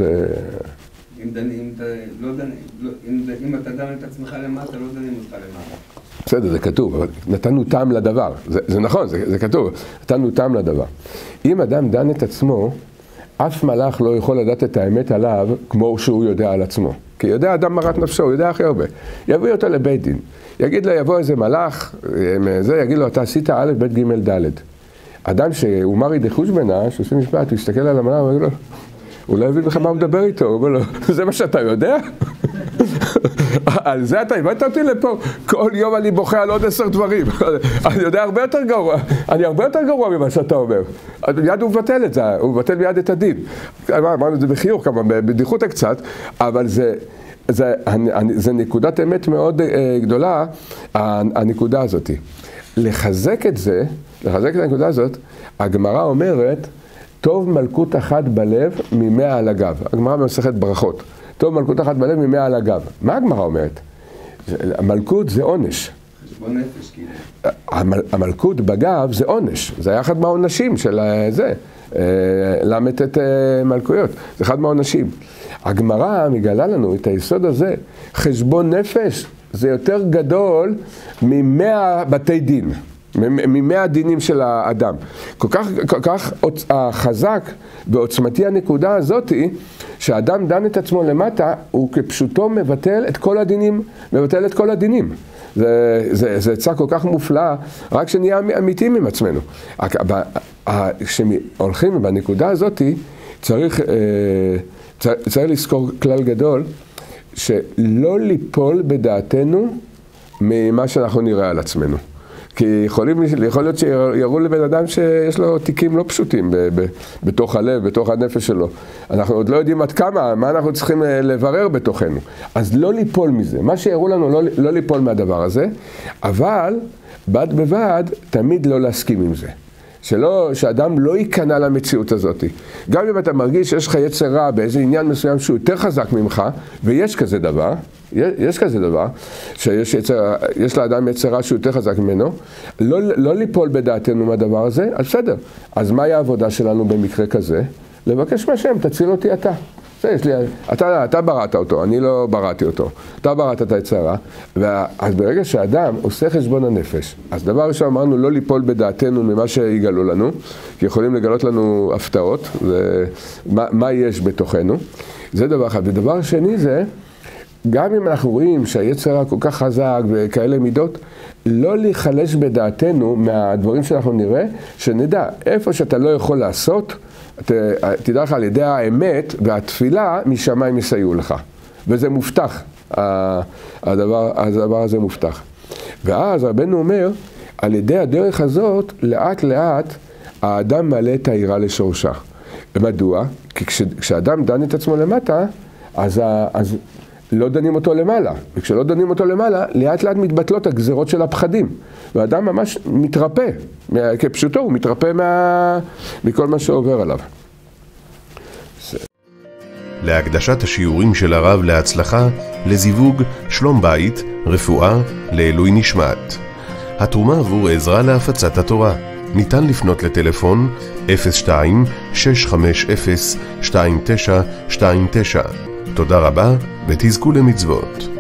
Speaker 2: אם אתה דן את עצמך למטה, לא דנים אותך למטה.
Speaker 1: בסדר, זה כתוב, אבל נתנו טעם לדבר. זה נכון, זה כתוב, נתנו טעם לדבר. אם אדם דן את עצמו, אף מלאך לא יכול לדעת את האמת עליו כמו שהוא יודע על עצמו. כי יודע אדם מרת נפשו, הוא יודע הכי הרבה. יביא אותו לבית דין. יגיד לו, יבוא איזה מלאך, יגיד לו, אתה עשית א', ב', ג', ד'. אדם שהוא מרי דחושבנה, שעושה משפט, הוא יסתכל על המלאך, הוא יגיד לו, הוא לא יבין לך מה הוא מדבר איתו, הוא אומר לו, זה מה שאתה יודע? על זה אתה הבאת אותי לפה, כל יום אני בוכה על עוד 10 דברים. אני יודע הרבה יותר גרוע ממה שאתה אומר. מיד הוא מבטל את זה, הוא מבטל מיד את הדין. אמרנו את זה בחיוך כמה, בדיחות קצת, אבל זה נקודת אמת מאוד גדולה, הנקודה הזאת. לחזק את הנקודה הזאת, הגמרא אומרת, טוב מלכות אחת בלב מ100 על הגב. הגמרא במסכת ברכות. טוב מלכות אחת בלב מ100 על הגב. מה הגמרא אומרת? המלכות זה עונש.
Speaker 2: חשבון נפש, כאילו.
Speaker 1: המלכות בגב זה עונש. זה היה אחד מהעונשים של זה. למד את מלכויות. זה אחד מהעונשים. הגמרא מגלה לנו את היסוד הזה. חשבון נפש זה יותר גדול מ100 בתי דין. מ100 דינים של האדם. כל כך חזק ועוצמתי הנקודה הזאת היא שהאדם דן את עצמו למטה, הוא כפשוטו מבטל את כל הדינים. זה עצה כל כך מופלאה, רק שנהיה אמיתיים עם עצמנו. כשהולכים בנקודה הזאת, צריך לזכור כלל גדול, שלא ליפול בדעתנו ממה שאנחנו נראה על עצמנו. כי יכול להיות שיראו לבן אדם שיש לו תיקים לא פשוטים בתוך הלב, בתוך הנפש שלו. אנחנו עוד לא יודעים עד כמה, מה אנחנו צריכים לברר בתוכנו. אז לא ליפול מזה. מה שיראו לנו לא ליפול מהדבר הזה, אבל בד בבד תמיד לא להסכים עם זה. שאדם לא ייכנע למציאות הזאת. גם אם אתה מרגיש שיש לך יצר רע באיזה עניין מסוים שהוא יותר חזק ממך, ויש כזה דבר, שיש לאדם יצר רע שהוא יותר חזק ממנו, לא ליפול בדעתנו מהדבר הזה, אז בסדר. אז מהי העבודה שלנו במקרה כזה? לבקש מהשם, תציל אותי אתה. אתה בראת אותו, אני לא בראתי אותו. אתה בראת את היצר רע, אז ברגע שאדם עושה חשבון הנפש, אז דבר ראשון אמרנו לא ליפול בדעתנו ממה שיגלו לנו, כי יכולים לגלות לנו הפתעות, מה יש בתוכנו. זה דבר אחד. ודבר שני זה, גם אם אנחנו רואים שהיצר רע כל כך חזק וכאלה מידות, לא להיחלש בדעתנו מהדברים שאנחנו נראה, שנדע איפה שאתה לא יכול לעשות, תדע לך על ידי האמת והתפילה משמיים יסייעו לך. וזה מובטח, הדבר הזה מובטח. ואז רבנו אומר, על ידי הדרך הזאת, לאט לאט, האדם מעלה את היראה לשורשה. מדוע? כי כשאדם דן את עצמו למטה, אז לא דנים אותו למעלה. וכשלא דנים אותו למעלה, לאט לאט מתבטלות הגזרות של הפחדים. והאדם ממש מתרפא. כפשוטו, הוא מתרפא מכל מה שעובר עליו.
Speaker 5: להקדשת השיעורים של הרב להצלחה, לזיווג, שלום בית, רפואה, לעילוי נשמת. התרומה עבור עזרה להפצת התורה. ניתן לפנות לטלפון 02-650-2929. תודה רבה ותזכו למצוות.